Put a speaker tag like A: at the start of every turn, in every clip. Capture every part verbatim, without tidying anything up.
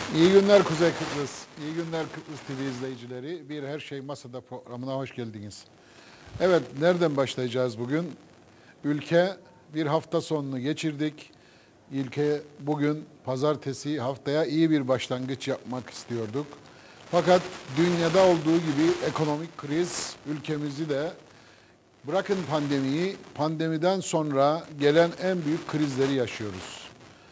A: İyi günler Kuzey Kıbrıs, iyi günler Kıbrıs T V izleyicileri. Bir Her Şey Masada programına hoş geldiniz. Evet, nereden başlayacağız bugün? Ülke bir hafta sonunu geçirdik. Ülke bugün pazartesi, haftaya iyi bir başlangıç yapmak istiyorduk. Fakat dünyada olduğu gibi ekonomik kriz ülkemizi de, bırakın pandemiyi, pandemiden sonra gelen en büyük krizleri yaşıyoruz.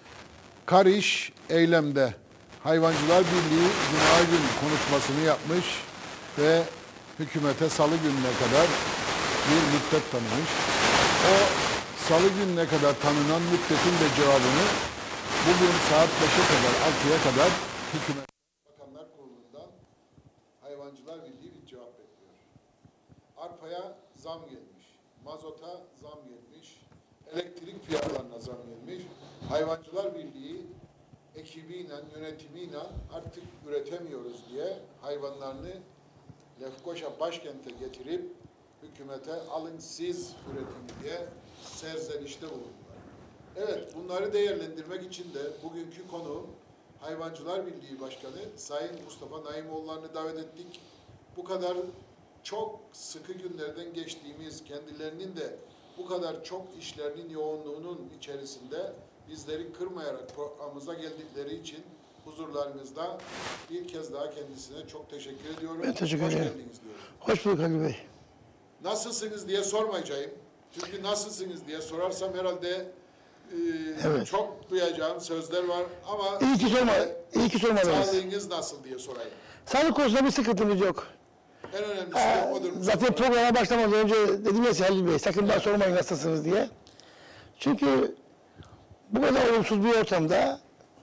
A: Kariş eylemde. Hayvancılar Birliği Cuma günü konuşmasını yapmış ve hükümete salı gününe kadar bir müddet tanımış. O salı gününe kadar tanınan müddetin de cevabını bugün saat beşe kadar, altıya kadar hükümet Bakanlar Kurulu'ndan Hayvancılar Birliği bir cevap bekliyor. Arpaya zam gelmiş, mazota zam gelmiş, elektrik fiyatlarına zam gelmiş. Hayvancılar Birliği ekibiyle, yönetimiyle artık üretemiyoruz diye hayvanlarını Lefkoşa başkente getirip hükümete alın siz üretin diye serzenişte bulundular. Evet, bunları değerlendirmek için de bugünkü konu Hayvancılar Birliği Başkanı Sayın Mustafa Naimoğulları'nı davet ettik. Bu kadar çok sıkı günlerden geçtiğimiz, kendilerinin de bu kadar çok işlerinin yoğunluğunun içerisinde bizleri kırmayarak programımıza geldikleri için huzurlarınızda bir kez daha kendisine çok teşekkür ediyorum.
B: Ben teşekkür
A: Hoş
B: ederim.
A: geldiniz diyorum.
B: Hoş bulduk Ali Bey.
A: Nasılsınız diye sormayacağım. Çünkü nasılsınız diye sorarsam herhalde e,
B: Evet.
A: çok duyacağım sözler var ama
B: İyi ki sorma, iyi ki sormadınız.
A: sağlığınız nasıl diye sorayım.
B: Sağlık konusunda bir sıkıntımız yok.
A: En önemlisi
B: Ee,
A: de odur.
B: zaten programa başlamadan önce dedim ya Halil Bey, sakın bana sormayın nasılsınız diye. Çünkü bu kadar olumsuz bir ortamda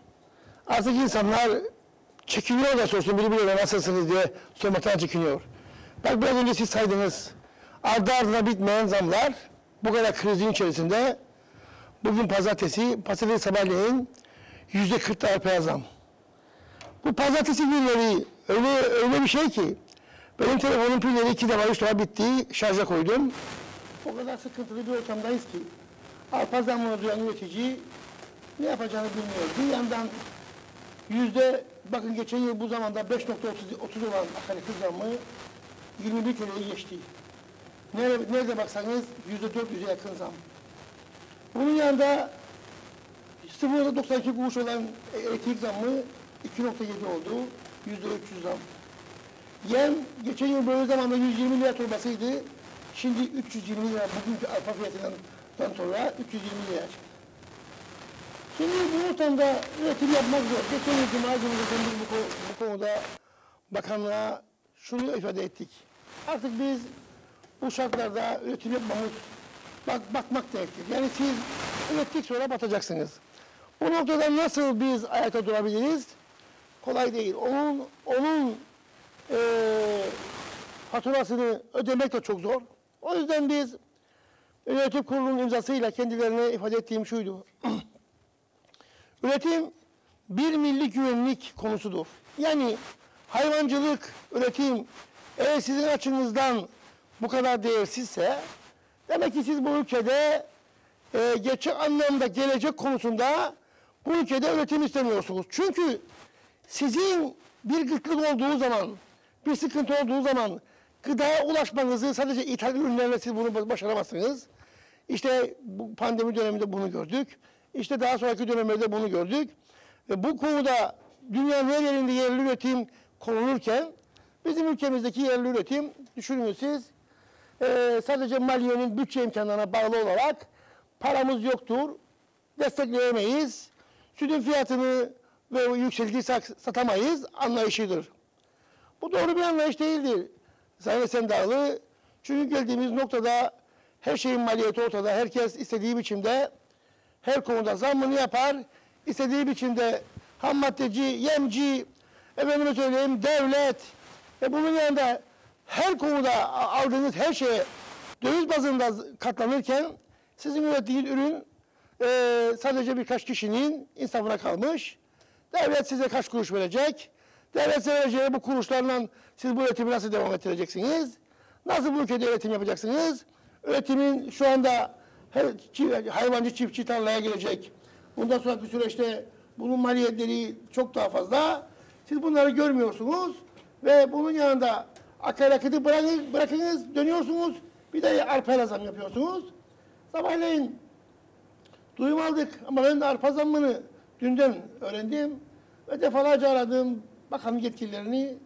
B: artık insanlar çekiniyor da sorsun, biri biri nasılsınız diye sormaktan çekiniyor. Bak biraz önce siz saydınız, ardı ardına bitmeyen zamlar, bu kadar krizin içerisinde bugün pazartesi, pazartesi sabahleyin yüzde kırk arpaya zam. Bu pazartesi günleri öyle öyle bir şey ki, benim telefonum pilleri iki defa üç defa bitti, şarja koydum. O kadar sıkıntılı bir ortamdayız ki, arpa zammını duyan üretici ne yapacağını bilmiyor. Bir yandan yüzde, bakın geçen yıl bu zamanda beş nokta otuz olan akaryakıt zammı yirmi bir T L'yi geçti. Nerede, nerede baksanız yüzde dört yüze yakın zam. Bunun yanında sıfır nokta doksan iki kuruş olan elektrik zammı iki nokta yedi oldu. yüzde üç yüz zam. Yem geçen yıl böyle zamanda yüz yirmi lira torbasıydı. Şimdi üç yüz yirmi lira, bugünkü arpa fiyatından sonra üç yüz yirmi lira çıktı. Şimdi bu ortamda üretim yapmak zor. Geçen yıl Cuma günü biz bu, bu konuda bakanlığa şunu ifade ettik. Artık biz bu şartlarda üretim yapmamız, bak, bakmak gerekir. Yani siz ürettik sonra batacaksınız. Bu noktada nasıl biz ayakta durabiliriz? Kolay değil. Onun, onun e, faturasını ödemek de çok zor. O yüzden biz yönetim kurulunun imzasıyla kendilerine ifade ettiğim şuydu. Üretim bir milli güvenlik konusudur. Yani hayvancılık, üretim eğer sizin açınızdan bu kadar değersizse demek ki siz bu ülkede e, gerçek anlamda gelecek konusunda bu ülkede üretim istemiyorsunuz. Çünkü sizin bir gıtlık olduğu zaman, bir sıkıntı olduğu zaman gıdaya ulaşmanızı sadece ithal ürünlerle siz bunu başaramazsınız. İşte bu pandemi döneminde bunu gördük. İşte daha sonraki dönemlerde bunu gördük. Ve bu konuda dünyanın her yerinde yerli üretim konulurken bizim ülkemizdeki yerli üretim, düşünün siz, e, sadece maliyenin bütçe imkanlarına bağlı olarak paramız yoktur, destekleyemeyiz, sütün fiyatını ve yükseltirse satamayız anlayışıdır. Bu doğru bir anlayış değildir Sayın Esendağlı. Çünkü geldiğimiz noktada her şeyin maliyeti ortada, herkes istediği biçimde her konuda zammını yapar, istediği biçimde ham maddeci, yemci, efendime söyleyeyim devlet ve bunun yanında her konuda aldığınız her şeye döviz bazında katlanırken sizin ürettiğiniz ürün e, sadece birkaç kişinin insafına kalmış. Devlet size kaç kuruş verecek? Devlet size vereceği bu kuruşlarla siz bu üretimi nasıl devam ettireceksiniz? Nasıl bu ülkede üretim yapacaksınız? Üretimin şu anda her, hayvancı çiftçi tarlaya girecek. Bundan sonraki süreçte Bunun maliyetleri çok daha fazla. Siz bunları görmüyorsunuz ve bunun yanında akaryakıtı bırakın, bırakınız, dönüyorsunuz. Bir de arpa zam yapıyorsunuz. Sabahleyin duyum aldık ama ben de arpa zammını dünden öğrendim. Ve defalarca aradım bakanlık yetkililerini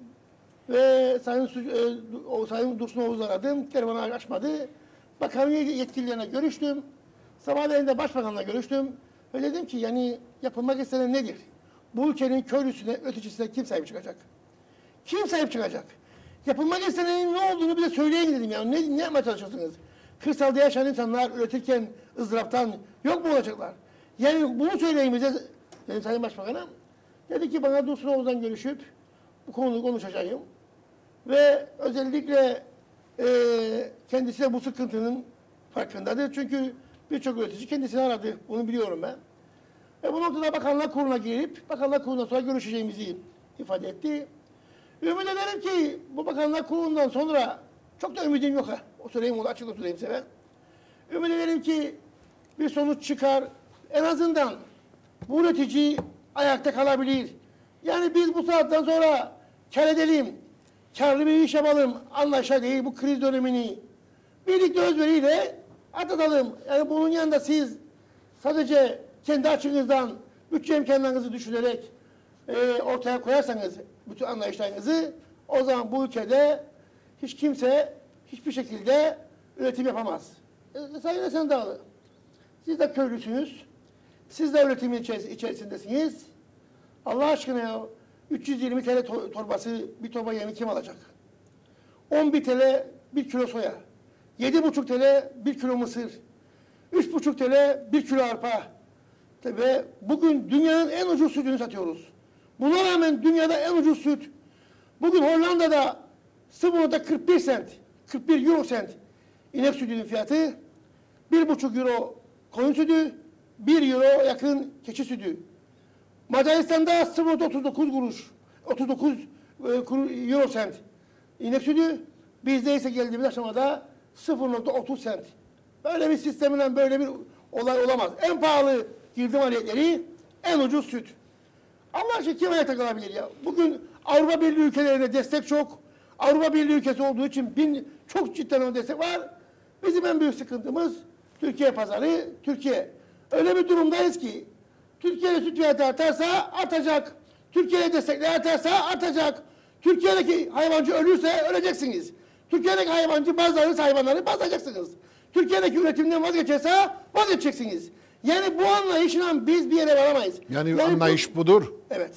B: ve Sayın, Su- e, o, Sayın Dursun Oğuz'u aradım. Telefonu açmadı. Bakanlık yetkililerine görüştüm. Sabahleyin de başbakanla görüştüm. Ve dedim ki yani yapılmak istenen nedir? Bu ülkenin köylüsüne, üreticisine kim sahip çıkacak? Kim sahip çıkacak? Yapılmak istenenin ne olduğunu bize söyleyin dedim ya. Ne, ne yapmaya çalışıyorsunuz? Kırsalda yaşayan insanlar üretirken ızdıraptan yok mu olacaklar? Yani bunu söyleyin bize dedim Sayın Başbakan'a. Dedi ki bana Dursun Oğuz'dan görüşüp bu konuyu konuşacağım. Ve özellikle e, kendisi de bu sıkıntının farkındadır. Çünkü birçok üretici kendisini aradı. Bunu biliyorum ben. Ve bu noktada Bakanlar Kurulu'na girip Bakanlar Kurulu'ndan sonra görüşeceğimizi ifade etti. Ümit ederim ki bu Bakanlar Kurulu'ndan sonra çok da ümidim yok ha. O söyleyeyim onu açıkla söyleyeyim size ben. Ümit ederim ki bir sonuç çıkar. En azından bu üretici ayakta kalabilir. Yani biz bu saatten sonra kar edelim, karlı bir iş yapalım, anlaşa değil bu kriz dönemini. Birlikte özveriyle atlatalım. Yani bunun yanında siz sadece kendi açınızdan bütçe imkanlarınızı düşünerek e, ortaya koyarsanız bütün anlayışlarınızı o zaman bu ülkede hiç kimse hiçbir şekilde üretim yapamaz. E, Sayın Esen Dağlı, siz de köylüsünüz. Siz de üretimin içerisindesiniz. Allah aşkına ya üç yüz yirmi T L torbası bir torba yemi kim alacak? on bir T L bir kilo soya. yedi buçuk T L bir kilo mısır. üç buçuk T L bir kilo arpa. Ve bugün dünyanın en ucuz sütünü satıyoruz. Buna rağmen dünyada en ucuz süt. Bugün Hollanda'da sıfır nokta kırk bir sent, kırk bir euro sent inek sütünün fiyatı. bir buçuk euro koyun sütü, bir euro yakın keçi sütü. Macaristan'da sıfır nokta otuz dokuz kuruş, otuz dokuz euro sent inek sütü. Bizde ise geldiğimiz aşamada sıfır nokta otuz sent. Böyle bir sistemle böyle bir olay olamaz. En pahalı girdi maliyetleri, en ucuz süt. Allah aşkına kim ayakta kalabilir ya? Bugün Avrupa Birliği ülkelerine destek çok. Avrupa Birliği ülkesi olduğu için bin, çok cidden o destek var. Bizim en büyük sıkıntımız Türkiye pazarı, Türkiye. Öyle bir durumdayız ki Türkiye'de süt fiyatı artarsa artacak. Türkiye'de destekler artarsa artacak. Türkiye'deki hayvancı ölürse öleceksiniz. Türkiye'deki hayvancı bazılarınız hayvanları bazlayacaksınız. Türkiye'deki üretimden vazgeçerse vazgeçeceksiniz. Yani bu anlayışla biz bir yere varamayız.
A: Yani,
B: yani
A: anlayış
B: bu,
A: budur.
B: Evet.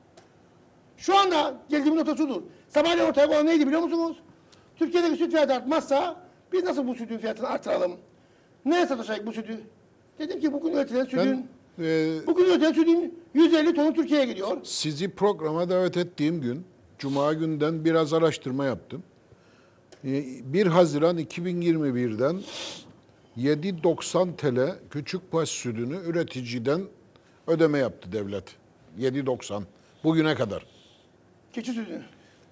B: Şu anda geldiğimiz nokta şudur. Sabahleyin ortaya konan neydi biliyor musunuz? Türkiye'deki süt fiyatı artmazsa biz nasıl bu sütün fiyatını artıralım? Neye satacak bu sütü? Dedim ki bugün üretilen sütün,
A: Ben, e,
B: bugün üretilen sütün yüz elli tonu Türkiye'ye gidiyor.
A: sizi programa davet ettiğim gün, Cuma günden biraz araştırma yaptım. E, bir Haziran iki bin yirmi bir'den yedi doksan T L küçük baş sütünü üreticiden ödeme yaptı devlet. yedi doksan bugüne kadar.
B: Keçi sütü.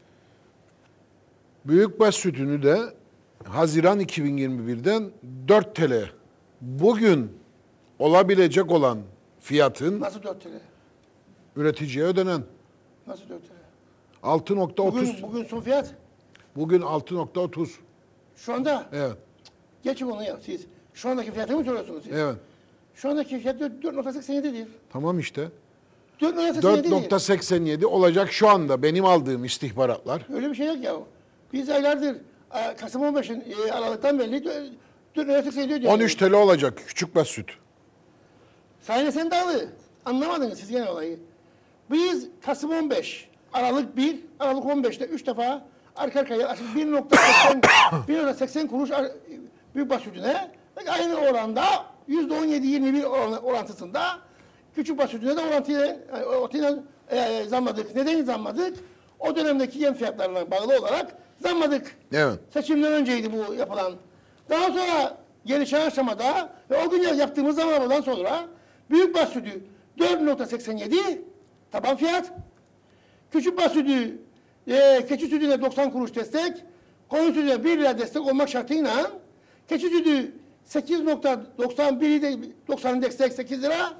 A: Büyükbaş sütünü de Haziran iki bin yirmi bir'den dört T L. Bugün olabilecek olan fiyatın
B: Nasıl dört T L?
A: üreticiye ödenen
B: Nasıl dört T L?
A: altı nokta otuz.
B: Bugün, bugün son fiyat.
A: Bugün altı nokta otuz.
B: Şu anda
A: Evet.
B: geçin onu ya siz. Şu andaki fiyatı mı soruyorsunuz siz?
A: Evet.
B: Şu andaki fiyat dört nokta seksen yedi'dir.
A: Tamam işte.
B: dört nokta seksen
A: dört
B: yedi'dir.
A: nokta seksen yedi olacak şu anda benim aldığım istihbaratlar.
B: Öyle bir şey yok ya. Biz aylardır e, Kasım on beş'in e, Aralık'tan belli dört nokta seksen yedi diyor.
A: on üç T L olacak küçük baş süt.
B: Sayın Esen Dağlı, anlamadınız siz gene olayı. Biz Kasım on beş, Aralık bir, Aralık on beş'te üç defa arka arkaya bir nokta seksen bir nokta seksen kuruş ar- büyük baş sütüne ve aynı oranda yüzde on yedi yirmi bir oran- orantısında küçük baş sütüne de orantıyla, orantıyla e, zamladık. Neden zamladık? O dönemdeki yem fiyatlarına bağlı olarak zamladık.
A: Evet.
B: Seçimden önceydi bu yapılan. Daha sonra gelişen aşamada ve o gün yaptığımız zamanlardan sonra büyük baş sütü dört nokta seksen yedi taban fiyat. Küçük baş sütü e, keçi sütüne doksan kuruş destek. Koyun sütüne bir lira destek olmak şartıyla keçi sütü sekiz nokta doksan bir'i de doksan destek sekiz lira.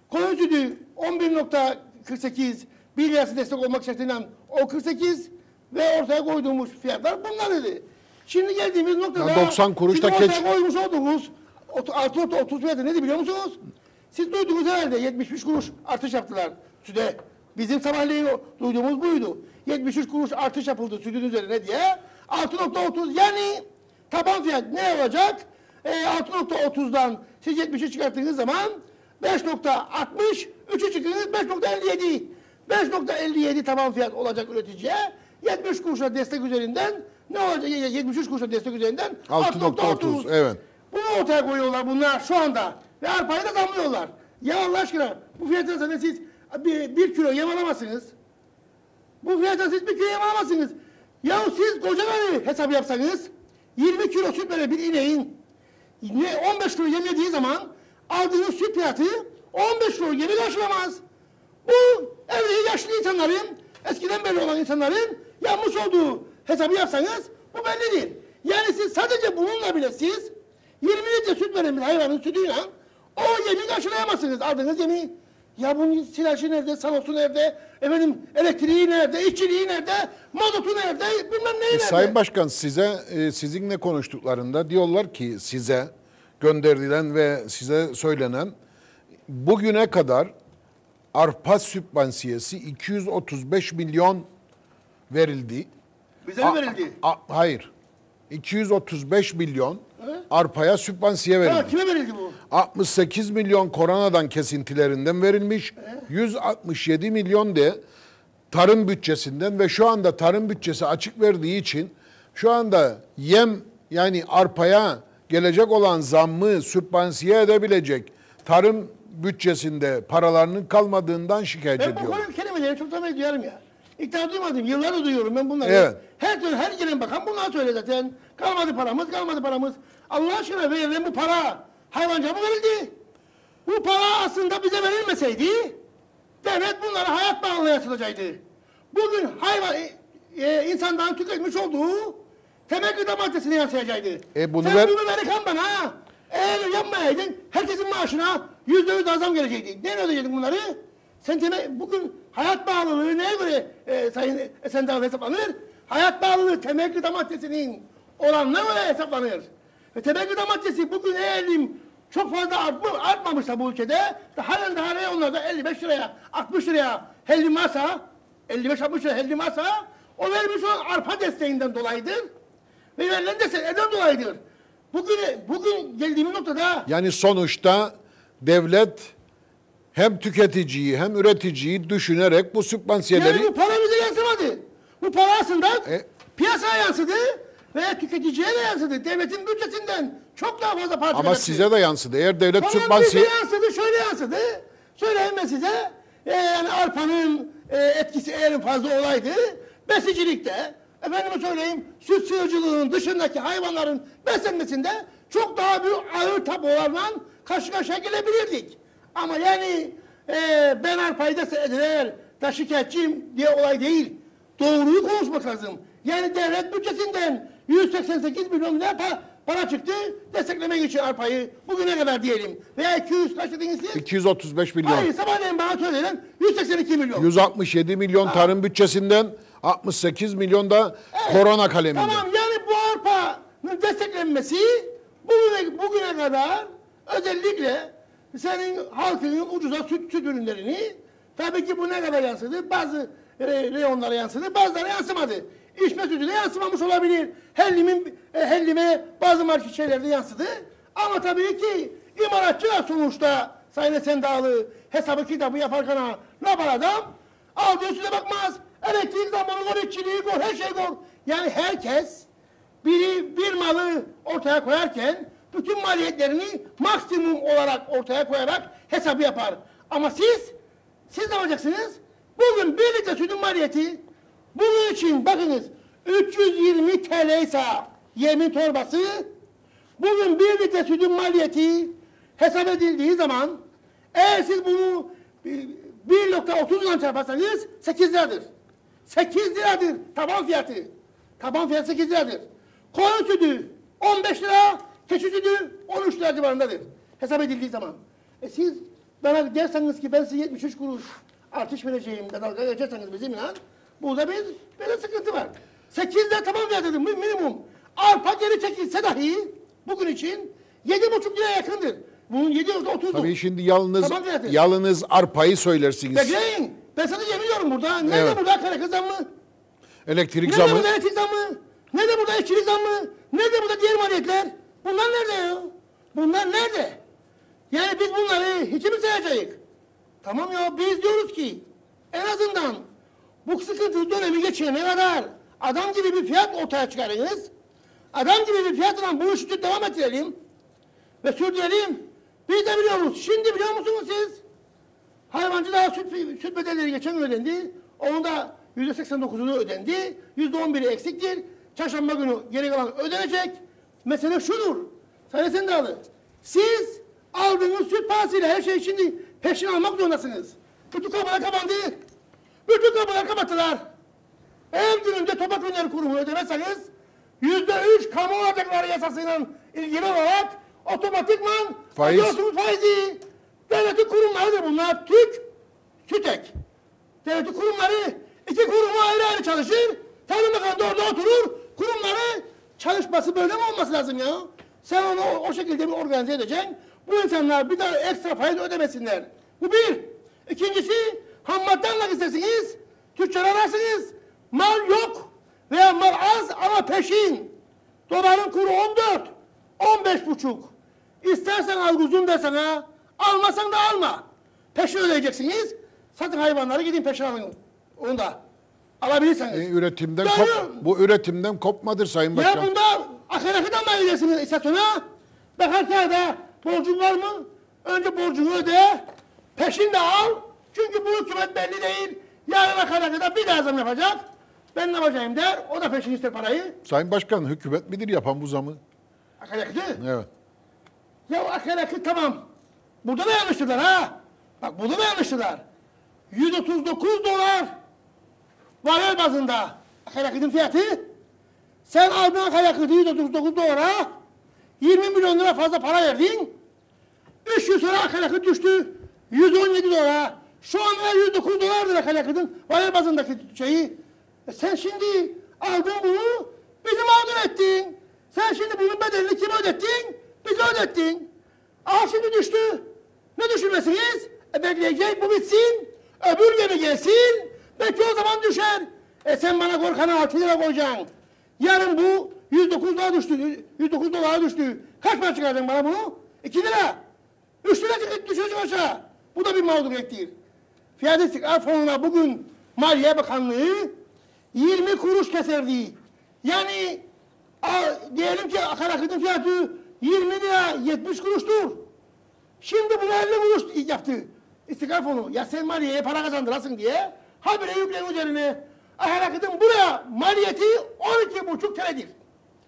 B: Koyun sütü on bir nokta kırk sekiz, bir lirası destek olmak şartıyla o kırk sekiz ve ortaya koyduğumuz fiyatlar bunlar idi. Şimdi geldiğimiz noktada
A: Ya doksan kuruş da
B: sizin ortaya
A: keç-
B: koymuş olduğunuz altı nokta otuz fiyatı nedir biliyor musunuz? Siz duydunuz herhalde yetmiş üç kuruş artış yaptılar süde. Bizim sabahleyin duyduğumuz buydu. yetmiş üç kuruş artış yapıldı sütün üzerine diye. altı nokta otuz yani taban fiyat ne olacak? E, altı nokta otuzdan siz yetmiş üç çıkarttığınız zaman beş nokta altmış, üçü çıkınız beş nokta elli yedi. beş nokta elli yedi taban fiyat olacak üreticiye. yetmiş kuruşa destek üzerinden ne olacak? yetmiş üç kuruşa destek üzerinden
A: altı nokta otuz, evet.
B: Bunu ortaya koyuyorlar bunlar şu anda. Ve arpayı da zamlıyorlar. Ya Allah aşkına bu fiyattan sonra siz bir, bir kilo yem alamazsınız. Bu fiyattan siz bir kilo yem alamazsınız. Ya siz koca karı hesap yapsanız yirmi kilo süt veren bir ineğin ne on beş kilo yem yediği zaman aldığınız süt fiyatı on beş kilo yemi karşılamaz. Bu evli yaşlı insanların, eskiden beri olan insanların yapmış olduğu hesabı yapsanız bu bellidir. Yani siz sadece bununla bile siz yirmi litre süt veren bir hayvanın sütüyle o yemi karşılayamazsınız. Aldığınız yemi. Ya bunun silajı nerede, sanosu nerede, efendim elektriği nerede, işçiliği nerede, mazotu nerede, bilmem neyi nerede.
A: Sayın Başkan size e, sizinle konuştuklarında diyorlar ki size gönderilen ve size söylenen bugüne kadar arpa sübvansiyesi iki yüz otuz beş milyon verildi.
B: Bize mi
A: A-
B: verildi?
A: a- hayır. iki yüz otuz beş milyon
B: He?
A: arpaya sübvansiye verildi.
B: Ha, kime verildi bu?
A: altmış sekiz milyon koronadan kesintilerinden verilmiş. yüz altmış yedi milyon de tarım bütçesinden ve şu anda tarım bütçesi açık verdiği için şu anda yem yani arpaya gelecek olan zammı sübvansiye edebilecek tarım bütçesinde paralarının kalmadığından şikayet
B: Ben bu
A: ediyor.
B: konu kelimeleri çok zaman duyarım ya. İkna duymadım. Yıllardır duyuyorum ben bunları.
A: Evet.
B: Her türlü her gelen bakan bunlar söyle zaten. Kalmadı paramız, kalmadı paramız. Allah aşkına verilen bu para hayvanca mı verildi? Bu para aslında bize verilmeseydi devlet bunlara hayat bağlılığı yansıtacaktı. Bugün hayvan e, e, insanların tüketmiş olduğu temel gıda maddesine yansıyacaktı.
A: E bunu
B: Sen
A: ver-
B: bunu verirken bana eğer yapmayaydın herkesin maaşına yüzde yüz zam gelecekti. Ne ödeyecektin bunları? Sen temel, bugün hayat bağlılığı neye göre e, Sayın Esendal hesaplanır? Hayat bağlılığı temel gıda maddesinin oranına göre hesaplanır. Ve temel gıda maddesi bugün eğer çok fazla art, artmamışsa bu ülkede halen daha reyonlarda elli beş liraya, altmış liraya hellim varsa, elli beş altmış liraya hellim varsa o vermiş olan arpa desteğinden dolayıdır. Ve verilen desteklerden dolayıdır. Bugün, bugün geldiğimiz noktada
A: Yani sonuçta devlet hem tüketiciyi hem üreticiyi düşünerek bu sübvansiyeleri
B: yani bu para bize yansımadı. Bu para aslında
A: E-
B: piyasaya yansıdı veya tüketiciye de yansıdı. Devletin bütçesinden çok daha fazla para
A: ama
B: tüketti.
A: size de yansıdı. Eğer devlet
B: Tamam bize
A: sübvansiye
B: yansıdı, şöyle yansıdı. Söyleyeyim ben size. E, yani arpanın e, etkisi eğer fazla olaydı, besicilikte, efendime söyleyeyim, süt sığırcılığının dışındaki hayvanların beslenmesinde çok daha büyük ağır tablolarla karşı karşıya gelebilirdik. Ama yani e, ben arpayı destekler, da şikayetçiyim diye olay değil. Doğruyu konuşmak lazım. Yani devlet bütçesinden yüz seksen sekiz milyon lira para, para çıktı desteklemek için arpayı bugüne kadar diyelim. Veya iki yüz kaç dediniz siz?
A: iki yüz otuz beş milyon.
B: Hayır sabahleyin bana söylenen yüz seksen iki milyon.
A: yüz altmış yedi milyon tarım bütçesinden altmış sekiz milyon da korona kaleminden.
B: Tamam yani bu arpanın desteklenmesi bugüne, bugüne kadar özellikle senin halkının ucuza süt, süt ürünlerini tabii ki bu ne kadar yansıdı? Bazı e, reyonlara yansıdı, bazıları yansımadı. İçme sütüne yansımamış olabilir. Hellimin, e, hellime bazı market şeylerde yansıdı. Ama tabii ki imalatçılar sonuçta Sayın Esendağlı hesabı kitabı yaparken ha, ne yapar adam? Aldığı süte bakmaz. Elektrik zamanı gol, işçiliği gol, her şey gol. Yani herkes biri bir malı ortaya koyarken bütün maliyetlerini maksimum olarak ortaya koyarak hesabı yapar. Ama siz, siz ne yapacaksınız? Bugün bir litre sütün maliyeti, bunun için bakınız üç yüz yirmi T L ise yemin torbası, bugün bir litre sütün maliyeti hesap edildiği zaman eğer siz bunu bir nokta otuz ile çarparsanız sekiz liradır. sekiz liradır taban fiyatı. Taban fiyatı sekiz liradır. Koyun sütü on beş lira, keçi sütü on üç lira civarındadır. Hesap edildiği zaman. E siz Bana derseniz ki ben size yetmiş üç kuruş artış vereceğim de dalga geçerseniz bizimle, burada bir böyle sıkıntı var. sekizde tamam ver dedim minimum. Arpa geri çekilse dahi bugün için yedi buçuk liraya yakındır. Bunun yedi yüzde otuzdu.
A: Tabii şimdi yalnız
B: Tamam verdi.
A: yalnız arpayı söylersiniz.
B: Bekleyin. Ben sana yemiyorum burada. Nerede
A: Evet.
B: burada akaryakıt zammı?
A: Elektrik
B: Nerede
A: zamı.
B: burada elektrik zammı? Nerede burada işçilik zammı? Nerede burada diğer maliyetler? Bunlar nerede ya? Bunlar nerede? Yani biz bunları hiç mi sayacağız? Tamam ya biz diyoruz ki en azından bu sıkıntılı dönemi geçirene kadar adam gibi bir fiyat ortaya çıkarınız. Adam gibi bir fiyatla bu işi devam ettirelim. Ve sürdürelim. Biz de biliyoruz. Şimdi biliyor musunuz siz? Hayvancı daha süt, süt bedelleri geçen gün ödendi. Onun da yüzde seksen dokuzunu ödendi. Yüzde on biri eksiktir. Çarşamba günü geri kalan ödenecek. Mesele şudur. Sayın Sendalı. Siz aldığınız süt parasıyla her şeyi şimdi peşin almak zorundasınız. Bütün kapılar kapandı. Bütün kapılar kapattılar. Ev gününde Toprak Ürünleri Kurumu ödemezseniz yüzde üç kamu alacakları yasasıyla ilgili olarak otomatikman
A: Faiz.
B: ödüyorsunuz faizi. Devletin kurumlarıdır bunlar. TÜK, TÜTEK. Devletin kurumları iki kurumu ayrı ayrı çalışır. Tarım Bakanı da orada oturur. Kurumları çalışması böyle mi olması lazım ya? Sen onu o, o şekilde bir organize edeceksin. Bu insanlar bir daha ekstra faiz ödemesinler. Bu bir. İkincisi ham madde almak istersiniz. Tüccar ararsınız. Mal yok veya mal az ama peşin. Doların kuru on dört, on beş buçuk. İstersen al kuzum desen ha. Almasan da alma. Peşin ödeyeceksiniz. Satın hayvanları gidin peşin alın. Onu da alabilirseniz.
A: E, üretimden
B: Yani-
A: kop, bu üretimden kopmadır Sayın Başkan.
B: Ya bunda akaryakıttan mı ödeyeceksiniz istasyona? Bakarken de borcun var mı? Önce borcunu öde. Peşin de al. Çünkü bu hükümet belli değil. Yarın akaryakıta bir daha zam yapacak. Ben ne yapacağım der. O da peşin ister parayı.
A: Sayın Başkan hükümet midir yapan bu zamı?
B: Akaryakıtı.
A: Evet.
B: Ya akaryakıt tamam. Burada da yanlıştılar ha. Bak burada da yanlıştılar. yüz otuz dokuz dolar varil bazında akaryakıtın fiyatı. Sen aldın akaryakıtı yüz otuz dokuz dolara yirmi milyon lira fazla para verdin. üç yıl sonra akaryakıt düştü yüz on yedi dolara. Şu anda yüz dokuz dolardır akaryakıtın varil bazındaki şeyi. E sen şimdi aldın bunu bizi mağdur ettin. Sen şimdi bunun bedelini kime ödettin? Bize ödettin. Aa şimdi düştü. Ne düşünmesiniz? E bekleyecek bu bitsin. Öbür gemi gelsin. Belki o zaman düşer. E sen bana korkana altı lira koyacaksın. Yarın bu yüz dokuz dolara düştü. yüz dokuz dolara düştü. Kaç para çıkaracaksın bana bunu? iki lira. üç lira çıkıp düşecek aşağı. Bu da bir mağduriyettir. Fiyat İstikrar Fonu'na bugün Maliye Bakanlığı yirmi kuruş keserdi. Yani a, diyelim ki akaryakıtın fiyatı yirmi lira yetmiş kuruştur. Şimdi bunu elli kuruş yaptı İstikrar Fonu. Ya sen maliyeye para kazandırasın diye habire yüklenin üzerine. Akaryakıtın buraya maliyeti on iki buçuk T L'dir.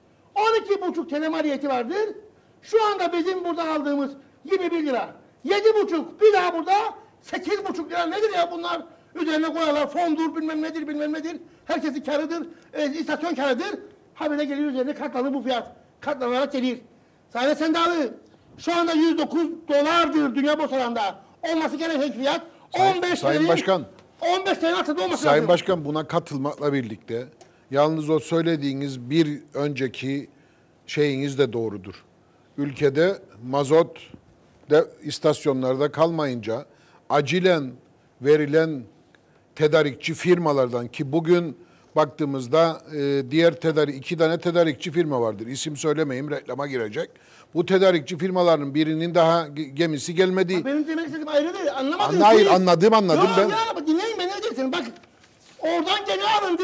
B: on iki buçuk T L maliyeti vardır. Şu anda bizim buradan aldığımız yirmi bir lira. yedi buçuk bir daha burada sekiz buçuk lira nedir ya bunlar? Üzerine koyarlar fondur bilmem nedir bilmem nedir. Herkesin karıdır. E, istasyon karıdır. Habire geliyor üzerine katlanır bu fiyat. Katlanarak gelir. Sayın Sendalı şu anda yüz dokuz dolardır dünya borsalarında. Olması gereken fiyat
A: Sayın-
B: on beş
A: Sayın
B: TL'nin
A: Başkan.
B: on beş T L altında olması
A: Sayın
B: lazım.
A: Başkan buna katılmakla birlikte yalnız o söylediğiniz bir önceki şeyiniz de doğrudur. Ülkede mazot de istasyonlarda kalmayınca acilen verilen tedarikçi firmalardan ki bugün baktığımızda e, diğer tedarik iki tane tedarikçi firma vardır. İsim söylemeyeyim reklama girecek. Bu tedarikçi firmaların birinin daha ge- gemisi gelmedi.
B: Benim demek istediğim ayrı değil. Anlamadınız.
A: Hayır,
B: siz.
A: anladım, anladım
B: Yok,
A: ben.
B: Ya, bak, dinleyin beni ne diyeceksin. Bak oradan gemi alındı.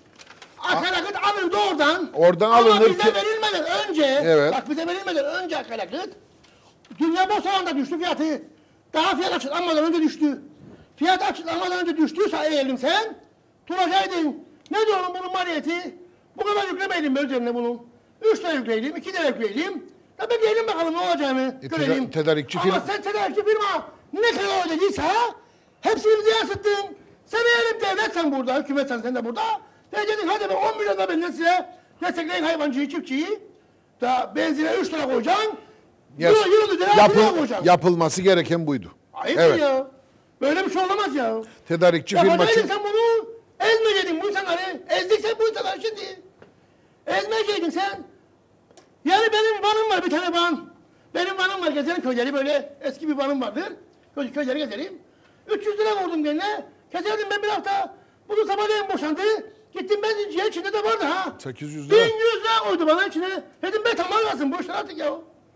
B: Akaryakıt alındı oradan.
A: Oradan
B: Ama
A: alınır
B: bize
A: ki-
B: verilmeden önce,
A: Evet.
B: bak bize verilmeden önce akaryakıt, dünya borsalarında düştü fiyatı. Daha fiyat açıklanmadan önce düştü. Fiyat açıklanmadan önce düştüyse eğelim sen, duracaktın. Ne diyorum bunun maliyeti? Bu kadar yüklemeyelim ben üzerine bunu. Üç lira yükleyelim, iki lira yükleyelim. Ya bekleyelim bakalım ne olacağını
A: E,
B: görelim.
A: teda- tedarikçi
B: Ama
A: firma-
B: sen tedarikçi firma ne kadar ödediyse hepsini bize yansıttın. Sen eğer devletsen burada, hükümetsen sen de burada. Diyecektin hadi be on milyon da benden size destekleyin hayvancıyı, çiftçiyi. Da benzine üç lira koyacaksın.
A: Yes.
B: Yıl, yıl üzerine altı
A: Yapı-
B: lira koyacaksın.
A: yapılması gereken buydu.
B: Ayıp
A: Evet.
B: ya. Böyle bir şey olamaz ya.
A: Tedarikçi firma
B: Yapacaktın
A: için
B: sen bunu. Ezmeyecektin bu insanları. Ezdik sen bu insanları şimdi. Ezmeyecektin sen. Yani benim vanım var bir tane van. Benim vanım var gezerim köyleri böyle eski bir vanım vardır. Köy, köyleri gezerim. üç yüz lira vurdum kendine. Keserdim ben bir hafta. Bunu sabahleyin boşandı. Gittim benzinciye içinde de vardı ha.
A: sekiz yüz lira.
B: bin yüz lira koydu bana içine. Dedim ben tamam lazım boş ver artık ya.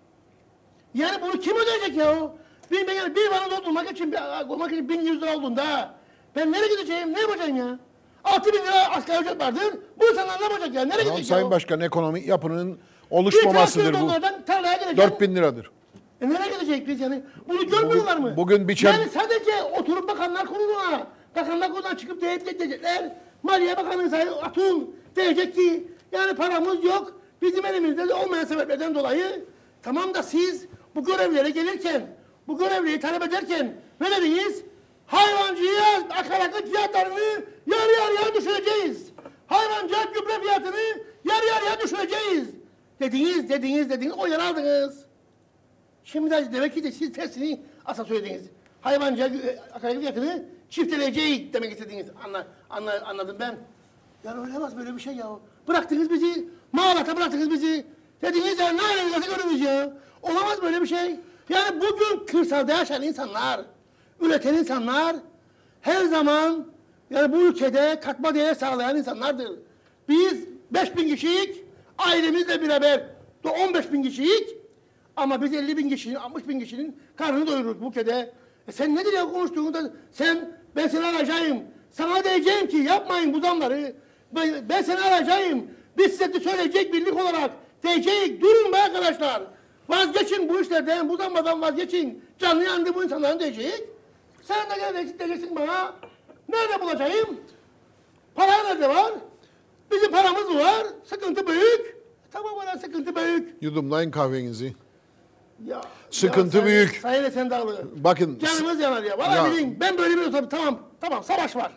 B: Yani bunu kim ödeyecek ya? Bir, ben, bir vanı doldurmak için, bir, olmak için bin yüz lira olduğunda ben nereye gideceğim, ne yapacağım ya? Altı bin lira asgari ücret vardır. Bu insanlar ne yapacak ya? Nereye
A: Tamam,
B: gidecek
A: Sayın
B: ya?
A: Başkan, ekonomik yapının
B: Bir
A: oluşmamasıdır
B: traktör
A: bu.
B: onlardan tarlaya gidecek.
A: dört bin liradır.
B: E nereye gidecek biz yani? Bunu görmüyorlar mı?
A: bugün biçer-
B: Yani sadece oturup bakanlar kuruluna, bakanlar kuruluna çıkıp deyip de diyecekler. Maliye Bakanı Sayın Atun diyecek ki yani paramız yok. Bizim elimizde de olmayan sebeplerden dolayı tamam da siz bu görevlere gelirken, bu görevliyi talep ederken ne dediniz? Hayvancıya akaryakıt fiyatlarını yarı yarıya düşüreceğiz. Hayvancılık gübre fiyatını yarı yarıya düşüreceğiz. Dediniz, dediniz, dediniz, o yer aldınız. Şimdi de demek ki de siz tersini asla söylediniz. Hayvancılık e, akaryakıt fiyatını çifteleyeceğiz demek istediğiniz anla, anla, anladım ben. Yani olamaz böyle bir şey ya. Bıraktınız bizi, mağarata bıraktınız bizi. Dediniz ya ne halinize görürüz ya. Olamaz böyle bir şey. Yani bugün kırsalda yaşayan insanlar, üreten insanlar her zaman yani bu ülkede katma değer sağlayan insanlardır. Biz beş bin kişiyik, ailemizle beraber de on beş bin kişiyik ama biz elli bin kişinin, altmış bin kişinin karnını doyururuz bu ülkede. E sen nedir ya konuştuğunda sen ben seni arayacağım. Sana diyeceğim ki yapmayın bu zamları. Ben, ben seni arayacağım. Biz size de söyleyecek birlik olarak diyecek durun be arkadaşlar. Vazgeçin bu işlerden, bu zammadan vazgeçin. Canlı yandı bu insanların diyecek. Sen de geleceksin, diyeceksin bana. Nerede bulacağım? Para nerede var? Bizim paramız var. Sıkıntı büyük. Tamam bana sıkıntı büyük.
A: Yudumlayın kahvenizi.
B: Ya,
A: Sıkıntı
B: ya,
A: büyük.
B: Sayın Esen Dağlı.
A: Bakın.
B: Canımız yanar ya. Vallahi
A: Ya.
B: bilin, ben böyle bir ortam tamam. Tamam savaş var.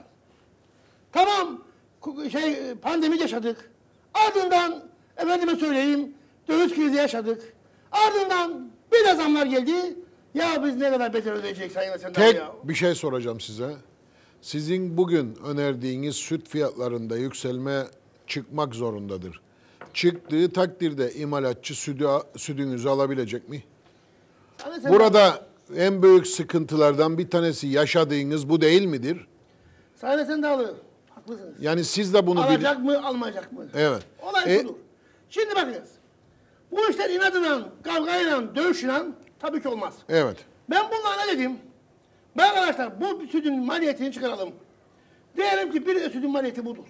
B: Tamam ku- şey pandemi yaşadık. Ardından efendime söyleyeyim döviz krizi yaşadık. Ardından bir de zamlar geldi. Ya biz ne kadar bedel ödeyecek Sayın Esen Dağlı
A: Tek
B: ya.
A: bir şey soracağım size. Sizin bugün önerdiğiniz süt fiyatlarında yükselme çıkmak zorundadır. Çıktığı takdirde imalatçı sütü, sütünüzü alabilecek mi?
B: Sayın Esen
A: Burada en büyük sıkıntılardan bir tanesi yaşadığınız bu değil midir?
B: Dağlı, Sayın Esen Dağlı haklısınız.
A: Yani siz de bunu bil-
B: Alacak mı almayacak mı?
A: Evet.
B: Olay
A: E-
B: budur. Şimdi bakınız. Bu işler inadına, kavgayla, dövüşle tabii ki olmaz.
A: Evet.
B: Ben bunlara ne dedim? Ben arkadaşlar bu sütün maliyetini çıkaralım. Diyelim ki bir sütün maliyeti budur.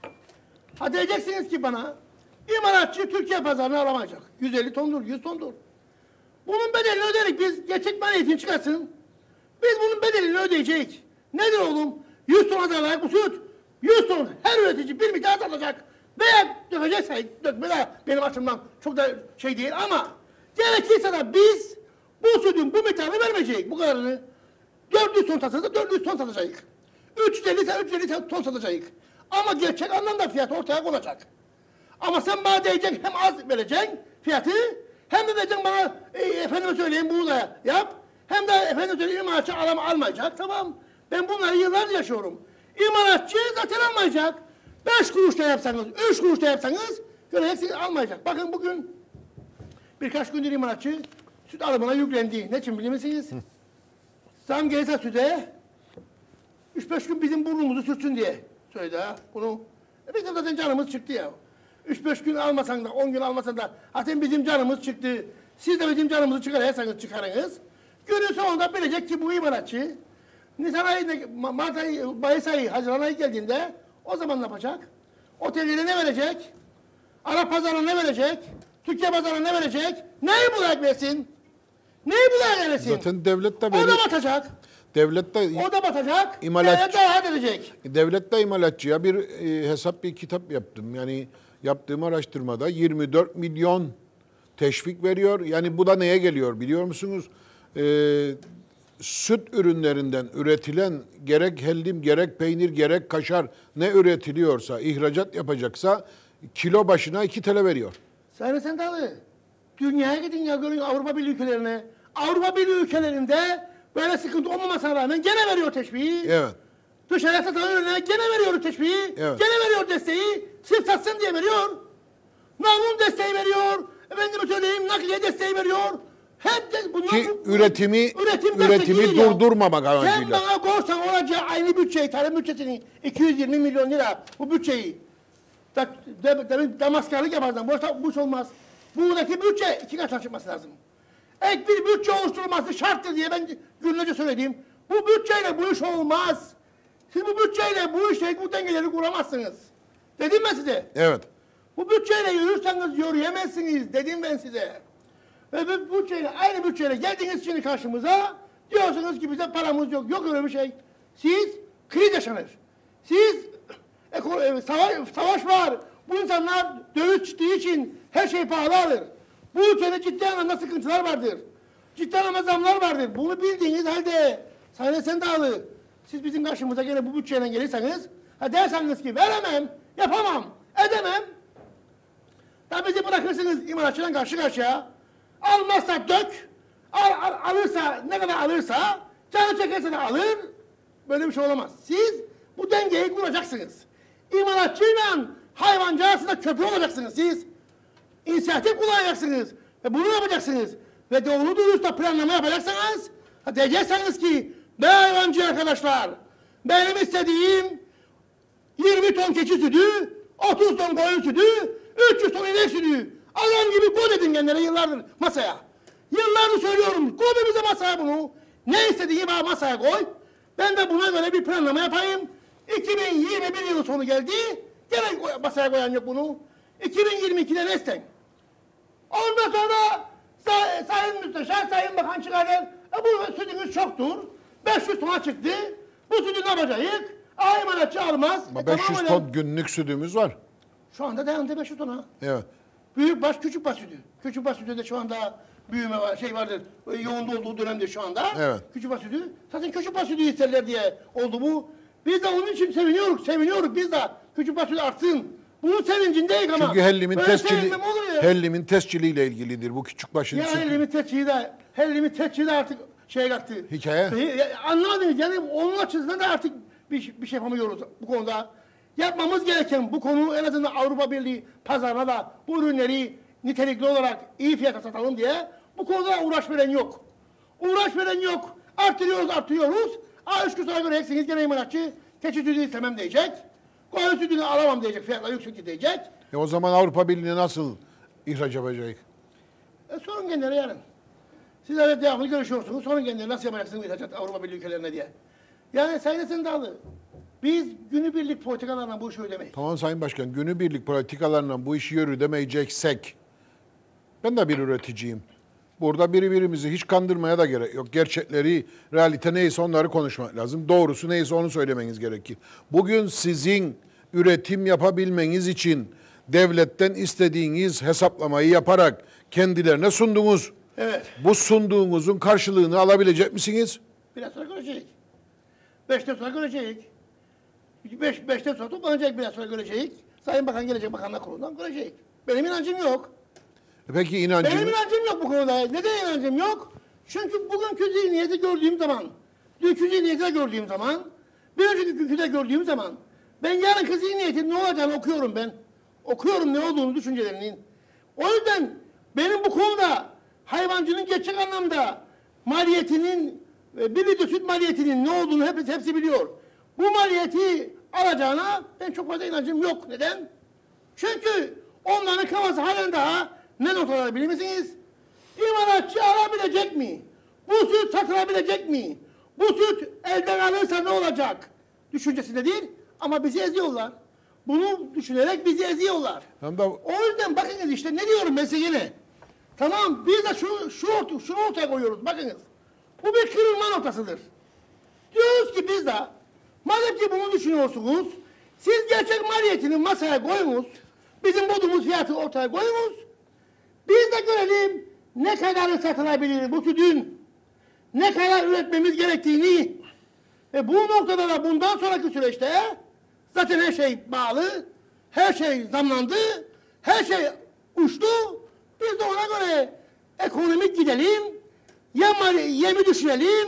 B: Ha diyeceksiniz ki bana imalatçı Türkiye pazarına alamayacak. yüz elli tondur, yüz tondur. Bunun bedelini öderik biz. Gerçek maliyetini çıkarsın. Biz bunun bedelini ödeyecek. Nedir oğlum? yüz ton azalacak bu süt. yüz ton her üretici bir miktar azalacak. Veya dökecekse dökme de benim açımdan çok da şey değil ama gerekirse de biz bu sütün bu miktarını vermeyecek bu kadarını. dört yüz ton satacağız, dört yüz ton satacağız. üç yüz elli ton, üç yüz elli ton satacağız. Ama gerçek anlamda fiyat ortaya konacak. Ama sen bana diyeceksin hem az vereceksin fiyatı hem de diyeceksin bana e, efendime söyleyeyim bunu da yap. Hem de efendime söyleyeyim imalatçı alam almayacak tamam. Ben bunları yıllarca yaşıyorum. İmalatçı zaten almayacak. Beş kuruş da yapsanız, üç kuruş da yapsanız göreceksiniz almayacak. Bakın bugün birkaç gündür imalatçı süt alımına yüklendi. Ne için biliyor musunuz? Zam gelirse süte üç beş gün bizim burnumuzu sürtsün diye söyledi ha bunu. E bizim zaten canımız çıktı ya. üç beş gün almasan da on gün almasan da zaten bizim canımız çıktı. Siz de bizim canımızı çıkarırsanız çıkarınız. Günün sonunda bilecek ki bu imalatçı Nisan ayında, Ma- Mart ayı, Mayıs ayı, Haziran ayı geldiğinde o zaman ne yapacak? Otellere ne verecek? Arap pazarına ne verecek? Türkiye pazarına ne verecek? Neyi bularak versin? Neyi bularak versin?
A: Zaten devlet de
B: O
A: böyle,
B: da batacak.
A: devlet de
B: O da batacak.
A: İmalat-
B: Devlet daha edecek.
A: devlet de imalatçıya bir e, hesap bir kitap yaptım. Yani yaptığım araştırmada yirmi dört milyon teşvik veriyor. Yani bu da neye geliyor biliyor musunuz? E, süt ürünlerinden üretilen gerek hellim, gerek peynir, gerek kaşar ne üretiliyorsa, ihracat yapacaksa kilo başına iki T L veriyor.
B: Sayın Esendalı, dünyaya gidin ya görün Avrupa Birliği ülkelerine. Avrupa Birliği ülkelerinde Böyle sıkıntı olmamasına rağmen gene veriyor teşviği.
A: Evet.
B: Dışarıya satılan ürüne gene veriyor teşviği.
A: Evet.
B: Gene veriyor desteği. Sırf satsın diye veriyor. Namlun desteği veriyor. Efendime söyleyeyim nakliye desteği veriyor. Hep de bunlar
A: Ki
B: bu-
A: üretimi
B: üretim
A: üretimi
B: desteklidir ya.
A: durdurmamak
B: Sen
A: amacıyla.
B: bana korsan olacağı aynı bütçeyi, tarım bütçesinin iki yüz yirmi milyon lira bu bütçeyi da, de, de, damaskarlık yaparsan boş, boş olmaz. Buradaki bütçe iki katına çıkması lazım. Ek bir bütçe oluşturulması şarttır diye ben günlerce söyledim. Bu bütçeyle bu iş olmaz. Siz bu bütçeyle bu işle bu dengeleri kuramazsınız. Dedim ben size.
A: Evet.
B: Bu bütçeyle yürürseniz yürüyemezsiniz dedim ben size. Ve bu bütçeyle, aynı bütçeyle geldiniz şimdi karşımıza, diyorsunuz ki bize paramız yok, yok öyle bir şey. Siz, kriz yaşanır. Siz, eko, e, savaş, savaş var. Bu insanlar döviz çıktığı için her şey pahalı alır. Bu ülkede ciddi anlamda sıkıntılar vardır. Ciddi anlamda zamlar vardır. Bunu bildiğiniz halde, Sayın Esen Dağlı, siz bizim karşımıza gene bu bütçeyle gelirseniz, ha derseniz ki veremem, yapamam, edemem, da bizi bırakırsınız imalatçıdan karşı karşıya. Almazsa dök, al, al, alırsa ne kadar alırsa, canı çekerse de alır. Böyle bir şey olamaz. Siz bu dengeyi kuracaksınız. İmalatçıyla hayvancı arasında köprü olacaksınız siz. İnisiyatif kullanacaksınız. Ve bunu yapacaksınız. Ve doğru dürüst de planlama yapacaksınız. Ha diyeceksiniz ki, be hayvancı arkadaşlar, benim istediğim yirmi ton keçi sütü, otuz ton koyun sütü, üç yüz ton inek sütü. Adam gibi koy dedin kendine yıllardır masaya. Yıllardır söylüyorum. Koy da bize masaya bunu. Ne istediğini bana masaya koy. Ben de buna göre bir planlama yapayım. iki bin yirmi bir yılı sonu geldi. Gene masaya koyan yok bunu. iki bin yirmi ikide ne isten? Ondan sonra say, Sayın Müsteşar, Sayın Bakan çıkar der. E, bu sütümüz çoktur. beş yüz tona çıktı. Bu sütü ne yapacağız? Aymanatçı almaz.
A: Ama
B: E,
A: beş yüz
B: tamam
A: ton
B: öyle.
A: günlük sütümüz var.
B: Şu anda dayandı beş yüz tona.
A: Evet.
B: Büyük baş, küçük baş sütü. Küçük baş sütü de şu anda büyüme var, şey vardır, yoğunda olduğu dönemde şu anda.
A: Evet.
B: Küçük baş sütü. Zaten küçük baş sütü isterler diye oldu bu. Biz de onun için seviniyoruz, seviniyoruz. Biz de küçük baş sütü artsın. Bunun sevincindeyiz ama.
A: Çünkü hellimin
B: böyle
A: tescili
B: sevinmem olur ya.
A: hellimin tesciliyle ilgilidir bu küçük başın
B: Ya
A: sütü.
B: hellimin tescili de, hellimin tescili de artık şeye kalktı.
A: Hikaye.
B: E, ya, anlamadınız yani onun açısından da artık bir, bir şey yapamıyoruz bu konuda. Yapmamız gereken bu konu en azından Avrupa Birliği pazarına da bu ürünleri nitelikli olarak iyi fiyata satalım diye bu konuda uğraş veren yok. Uğraş veren yok. Arttırıyoruz, arttırıyoruz. Aa, üç gün sonra göreceksiniz gene imalatçı keçi sütü istemem diyecek. Koyun sütünü alamam diyecek, fiyatlar yüksek diyecek.
A: E o zaman Avrupa Birliği nasıl ihraç yapacak?
B: E, sorun kendileri yarın. Siz evet devamlı görüşüyorsunuz. Sorun kendileri nasıl yapacaksınız ihracat Avrupa Birliği ülkelerine diye. Yani Sayın Esen Dağlı, biz günübirlik politikalarla bu işi ödemeyiz.
A: Tamam Sayın Başkan, günübirlik politikalarla bu işi yürü demeyeceksek, ben de bir üreticiyim. Burada birbirimizi hiç kandırmaya da gerek yok. Gerçekleri, realite neyse onları konuşmak lazım. Doğrusu neyse onu söylemeniz gerekir. Bugün sizin üretim yapabilmeniz için devletten istediğiniz hesaplamayı yaparak kendilerine sundunuz.
B: Evet.
A: Bu sunduğunuzun karşılığını alabilecek misiniz?
B: Biraz sonra göreceğiz. Beşten sonra göreceğiz. Beş, beşten sonra toplanacak biraz sonra göreceğiz. Sayın Bakan gelecek bakanlar kurulundan göreceğiz. Benim inancım yok.
A: E Peki inancınız?
B: Benim inancım yok bu konuda. Neden inancım yok? Çünkü bugünkü zihniyeti gördüğüm zaman, dünkü zihniyeti de gördüğüm zaman, bir önceki günkü de gördüğüm zaman, ben yarınki zihniyetin ne olacağını okuyorum ben. Okuyorum ne olduğunu düşüncelerinin. O yüzden benim bu konuda hayvancının gerçek anlamda maliyetinin, e, bir litre süt maliyetinin ne olduğunu hepsi, hepsi biliyor. Bu maliyeti alacağına ben çok fazla inancım yok. Neden? Çünkü onların kafası halen daha ne noktalar bilir misiniz? İmalatçı alabilecek mi? Bu süt satılabilecek mi? Bu süt elden alırsa ne olacak? Düşüncesinde değil ama bizi eziyorlar. Bunu düşünerek bizi eziyorlar.
A: Hem de
B: O yüzden bakınız işte ne diyorum ben size yine. Tamam biz de şunu, şu, orta- şunu ortaya koyuyoruz bakınız. Bu bir kırılma noktasıdır. Diyoruz ki biz de madem ki bunu düşünüyorsunuz siz gerçek maliyetini masaya koyunuz. Bizim bulduğumuz fiyatı ortaya koyunuz. Biz de görelim ne kadar satılabilir bu sütün. Ne kadar üretmemiz gerektiğini. Ve bu noktada da bundan sonraki süreçte zaten her şey bağlı. Her şey zamlandı. Her şey uçtu. Biz de ona göre ekonomik gidelim. Ya mali- yemi düşürelim.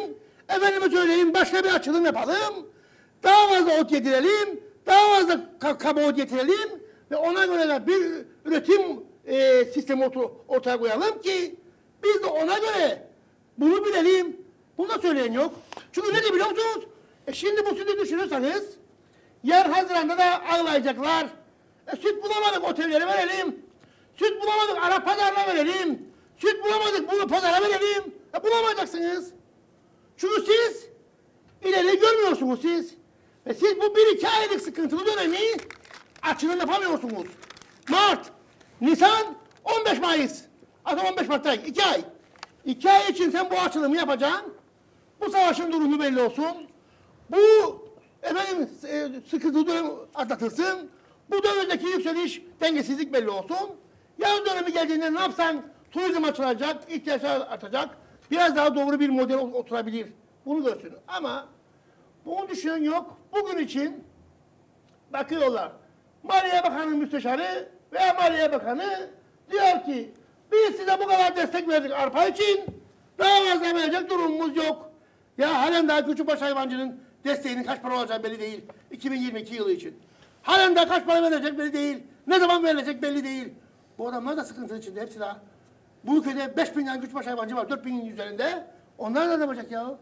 B: Efendime söyleyeyim başka bir açılım yapalım. Daha fazla ot getirelim. Daha fazla ka- kaba ot getirelim. Ve ona göre de bir üretim e, sistemi otu- ortaya koyalım ki biz de ona göre bunu bilelim. Bunu da söyleyen yok. Çünkü ne de biliyor musunuz? E şimdi bu sütü düşünürseniz yer Haziran'da da ağlayacaklar. E süt bulamadık otellere verelim. Süt bulamadık Arap pazarına verelim. Süt bulamadık bunu pazara verelim. E bulamayacaksınız. Çünkü siz ileri görmüyorsunuz siz. Ve siz bu bir iki aylık sıkıntılı dönemi açılım yapamıyorsunuz. Mart, Nisan, on beş Mayıs. Aslında on beş Mart'ta iki ay. İki ay için sen bu açılımı yapacaksın. Bu savaşın durumu belli olsun. Bu efendim e, sıkıntılı dönem atlatılsın. Bu dönemdeki yükseliş, dengesizlik belli olsun. Yaz dönemi geldiğinde ne yapsan turizm açılacak, ihtiyaçlar artacak. Biraz daha doğru bir model oturabilir. Bunu görsün. Ama bunu düşünen yok. Bugün için bakıyorlar. Maliye Bakanı Müsteşarı veya Maliye Bakanı diyor ki biz size bu kadar destek verdik arpa için. Daha fazla verecek durumumuz yok. Ya halen daha küçükbaş hayvancının desteğinin kaç para olacağı belli değil. iki bin yirmi iki yılı için. Halen daha kaç para verecek belli değil. Ne zaman verilecek belli değil. Bu adamlar da sıkıntı içinde hepsi daha. Bu ülkede beş bin tane küçükbaş hayvancı var. dört binin üzerinde. Onlar da ne yapacak ya?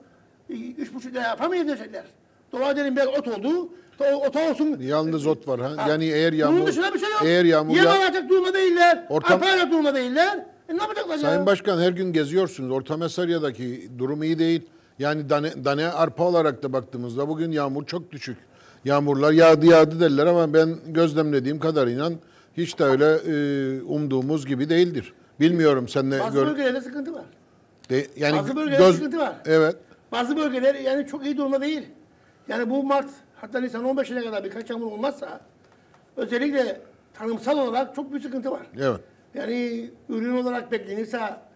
B: üç buçuk lira yapamayız diyecekler. Doğa derin bir ot oldu. Ot olsun.
A: Yalnız ot var ha.
B: Ha.
A: Yani eğer yağmur
B: Bunun dışında bir şey yok.
A: eğer yağmur
B: Yem
A: ya,
B: alacak duruma değiller.
A: Ortam-
B: Arpayla duruma değiller. E ne yapacaklar
A: Sayın
B: ya?
A: Başkan her gün geziyorsunuz. Orta Mesarya'daki durum iyi değil. Yani dane, dane arpa olarak da baktığımızda bugün yağmur çok düşük. Yağmurlar yağdı yağdı derler ama ben gözlemlediğim kadarıyla hiç de öyle e, umduğumuz gibi değildir. Bilmiyorum sen ne
B: Bazı
A: gör.
B: bölgelerde sıkıntı var.
A: De, yani
B: bazı bölgelerde sıkıntı var.
A: Evet.
B: Bazı bölgeler yani çok iyi durumda değil. Yani bu Mart hatta Nisan on beşine kadar birkaç yağmur olmazsa özellikle tanımsal olarak çok büyük sıkıntı var.
A: Evet.
B: Yani ürün olarak beklenirse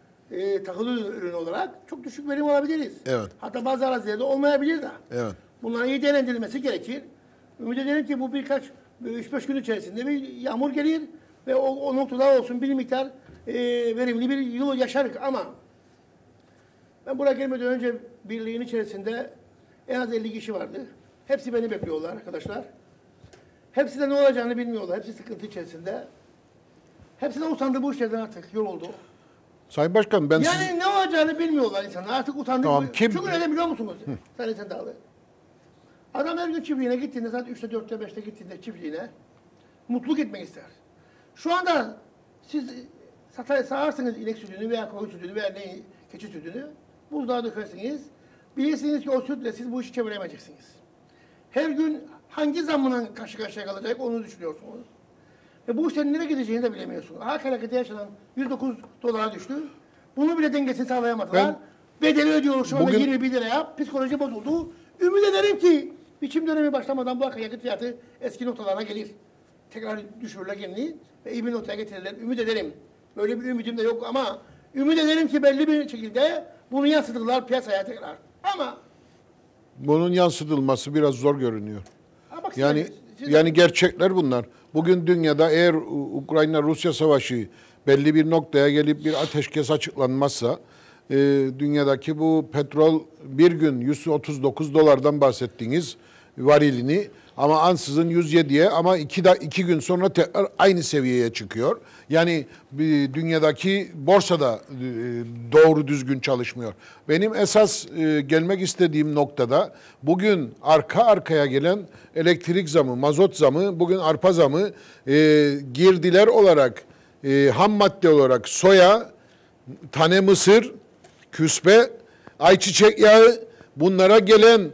B: e, takılı ürün olarak çok düşük verim alabiliriz.
A: Evet.
B: Hatta bazı arazilerde olmayabilir de.
A: Evet.
B: Bunların iyi değerlendirilmesi gerekir. Ümit ederim ki bu birkaç, üç beş gün içerisinde bir yağmur gelir ve o, o noktada olsun bir miktar e, verimli bir yıl yaşarız ama ben buraya gelmeden önce birliğin içerisinde en az elli kişi vardı. Hepsi beni bekliyorlar arkadaşlar. Hepsi de ne olacağını bilmiyorlar. Hepsi sıkıntı içerisinde. Hepsi de utandı bu işlerden artık. Yol oldu.
A: Sayın Başkan ben
B: Yani
A: siz...
B: ne olacağını bilmiyorlar insanlar. Artık utandı.
A: Tamam, kim-
B: Çünkü neden biliyor musunuz? Sayın Sen Dağlı. Adam her gün çiftliğine gittiğinde saat üçte dörtte beşte gittiğinde çiftliğine mutluluk etmek ister. Şu anda siz satar, sağarsınız inek sütünü veya koyun sütünü veya ne, keçi sütünü. Buzluğa dökersiniz. Bilirsiniz ki o sütle siz bu işi çeviremeyeceksiniz. Her gün hangi zammına karşı karşıya kalacak onu düşünüyorsunuz. Ve bu işlerin nereye gideceğini de bilemiyorsunuz. Halk hareketi yaşanan yüz dokuz dolara düştü. Bunu bile dengesini sağlayamadılar.
A: Ben-
B: Bedeli ödüyor şu anda
A: Bugün-
B: yirmi bir liraya. Psikoloji bozuldu. Ümit ederim ki biçim dönemi başlamadan bu akaryakıt fiyatı eski noktalarına gelir. Tekrar düşürürler kendini ve iyi bir noktaya getirirler. Ümit ederim. Böyle bir ümidim de yok ama ümit ederim ki belli bir şekilde bunu yansıtırlar piyasaya tekrar. Ama
A: Bunun yansıtılması biraz zor görünüyor.
B: ha bak
A: Yani
B: siz- siz-
A: yani gerçekler bunlar. Bugün dünyada eğer Ukrayna-Rusya savaşı belli bir noktaya gelip bir ateşkes açıklanmazsa e, dünyadaki bu petrol bir gün yüz otuz dokuz dolardan bahsettiğiniz varilini ama ansızın yüz yediye ama iki, da, iki gün sonra tekrar aynı seviyeye çıkıyor. Yani bir dünyadaki borsada e, doğru düzgün çalışmıyor. Benim esas e, gelmek istediğim noktada bugün arka arkaya gelen elektrik zamı, mazot zamı, bugün arpa zamı, e, girdiler olarak, e, ham madde olarak soya, tane mısır, küspe, ayçiçek yağı, bunlara gelen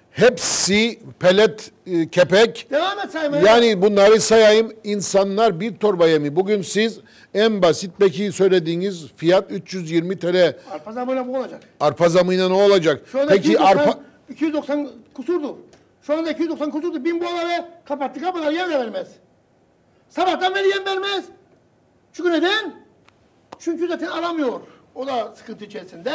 A: hepsi pelet, e, kepek.
B: Devam et saymaya.
A: Yani bunları sayayım, insanlar bir torba yemi. Bugün siz en basit belki söylediğiniz fiyat üç yüz yirmi T L.
B: Arpa zamıyla bu olacak.
A: Arpa zamıyla ne olacak?
B: Şu anda
A: Peki
B: iki yüz doksan,
A: arpa
B: iki yüz doksan kusurdu. Şu anda iki yüz doksan kusurdu. Bin boğala ve kapattı kapıları yem de vermez. Sabahtan beri yem vermez. Çünkü neden? Çünkü zaten alamıyor. O da sıkıntı içerisinde.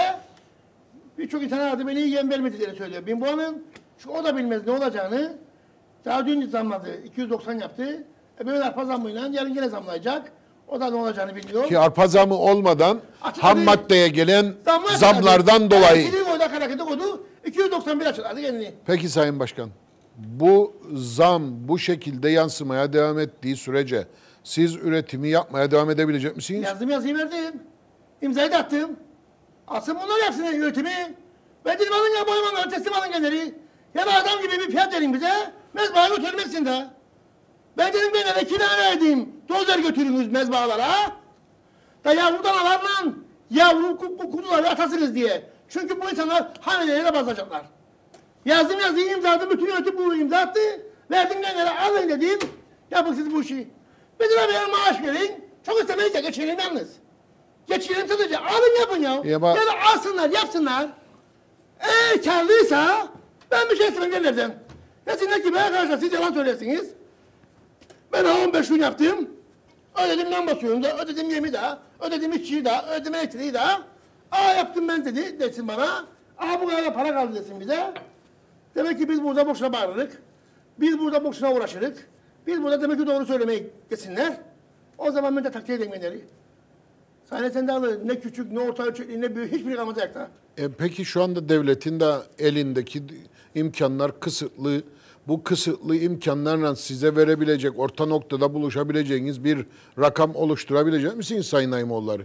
B: Birçok insan aradı beni yem vermediklerini söylüyor. Bin boğanın çünkü o da bilmez ne olacağını. Daha dün zamladı. iki yüz doksan yaptı. E böyle arpa zammıyla yarın yine zamlayacak. O da ne olacağını bilmiyor.
A: ki arpa zamı olmadan
B: Açık
A: ham
B: değil.
A: maddeye gelen
B: Zamlar
A: zamlardan
B: açıkladı.
A: dolayı
B: Yani koydu, akaryakıtı koydu. iki yüz doksan bir açıkladı kendini.
A: Peki Sayın Başkan, bu zam bu şekilde yansımaya devam ettiği sürece siz üretimi yapmaya devam edebilecek misiniz?
B: Yazdım yazıyı verdim. İmzayı da attım. Asıl bunlar yapsın üretimi. Ben dedim alın ya boymanları teslim alın genleri. Ya da adam gibi bir fiyat verin bize. Mezbahaya götürmeksin de. Ben dedim ben de kira verdim. Dozer götürünüz mezbahalara. Da yavrudan alarla yavru bu kuzuları atasınız diye. Çünkü bu insanlar hanelere basacaklar. Yazdım yazıyı imzaladım. Bütün yönetim bu imza attı. Verdim genlere alın dedim. Yapın siz bu işi. Bir lira bir maaş verin. Çok istemeyiz ya geçirelim yalnız. Geçirelim sadece. Alın yapın ya.
A: Ya,
B: ya da alsınlar yapsınlar. Eğer karlıysa ben bir şey istemem genlerden. Desinler ki be arkadaşlar siz yalan söylesiniz. Ben on beş gün yaptım. Ödedim lan basıyorum da, ödedim yemi daha, ödedim işçiyi daha, ödedim elektriği daha. Aa yaptım ben dedi, desin bana. Aa bu kadar para kaldı desin bize. Demek ki biz burada boşuna bağırırık. Biz burada boşuna uğraşırık. Biz burada demek ki doğru söylemeyi desinler. O zaman ben de takdir edeyim genleri. Sahne sende alır. Ne küçük, ne orta ölçekli, ne büyük hiçbiri kalmadı ayakta.
A: E, peki şu anda devletin de elindeki imkanlar kısıtlı. Bu kısıtlı imkanlarla size verebilecek, orta noktada buluşabileceğiniz bir rakam oluşturabilecek misiniz Sayın Naimoğulları?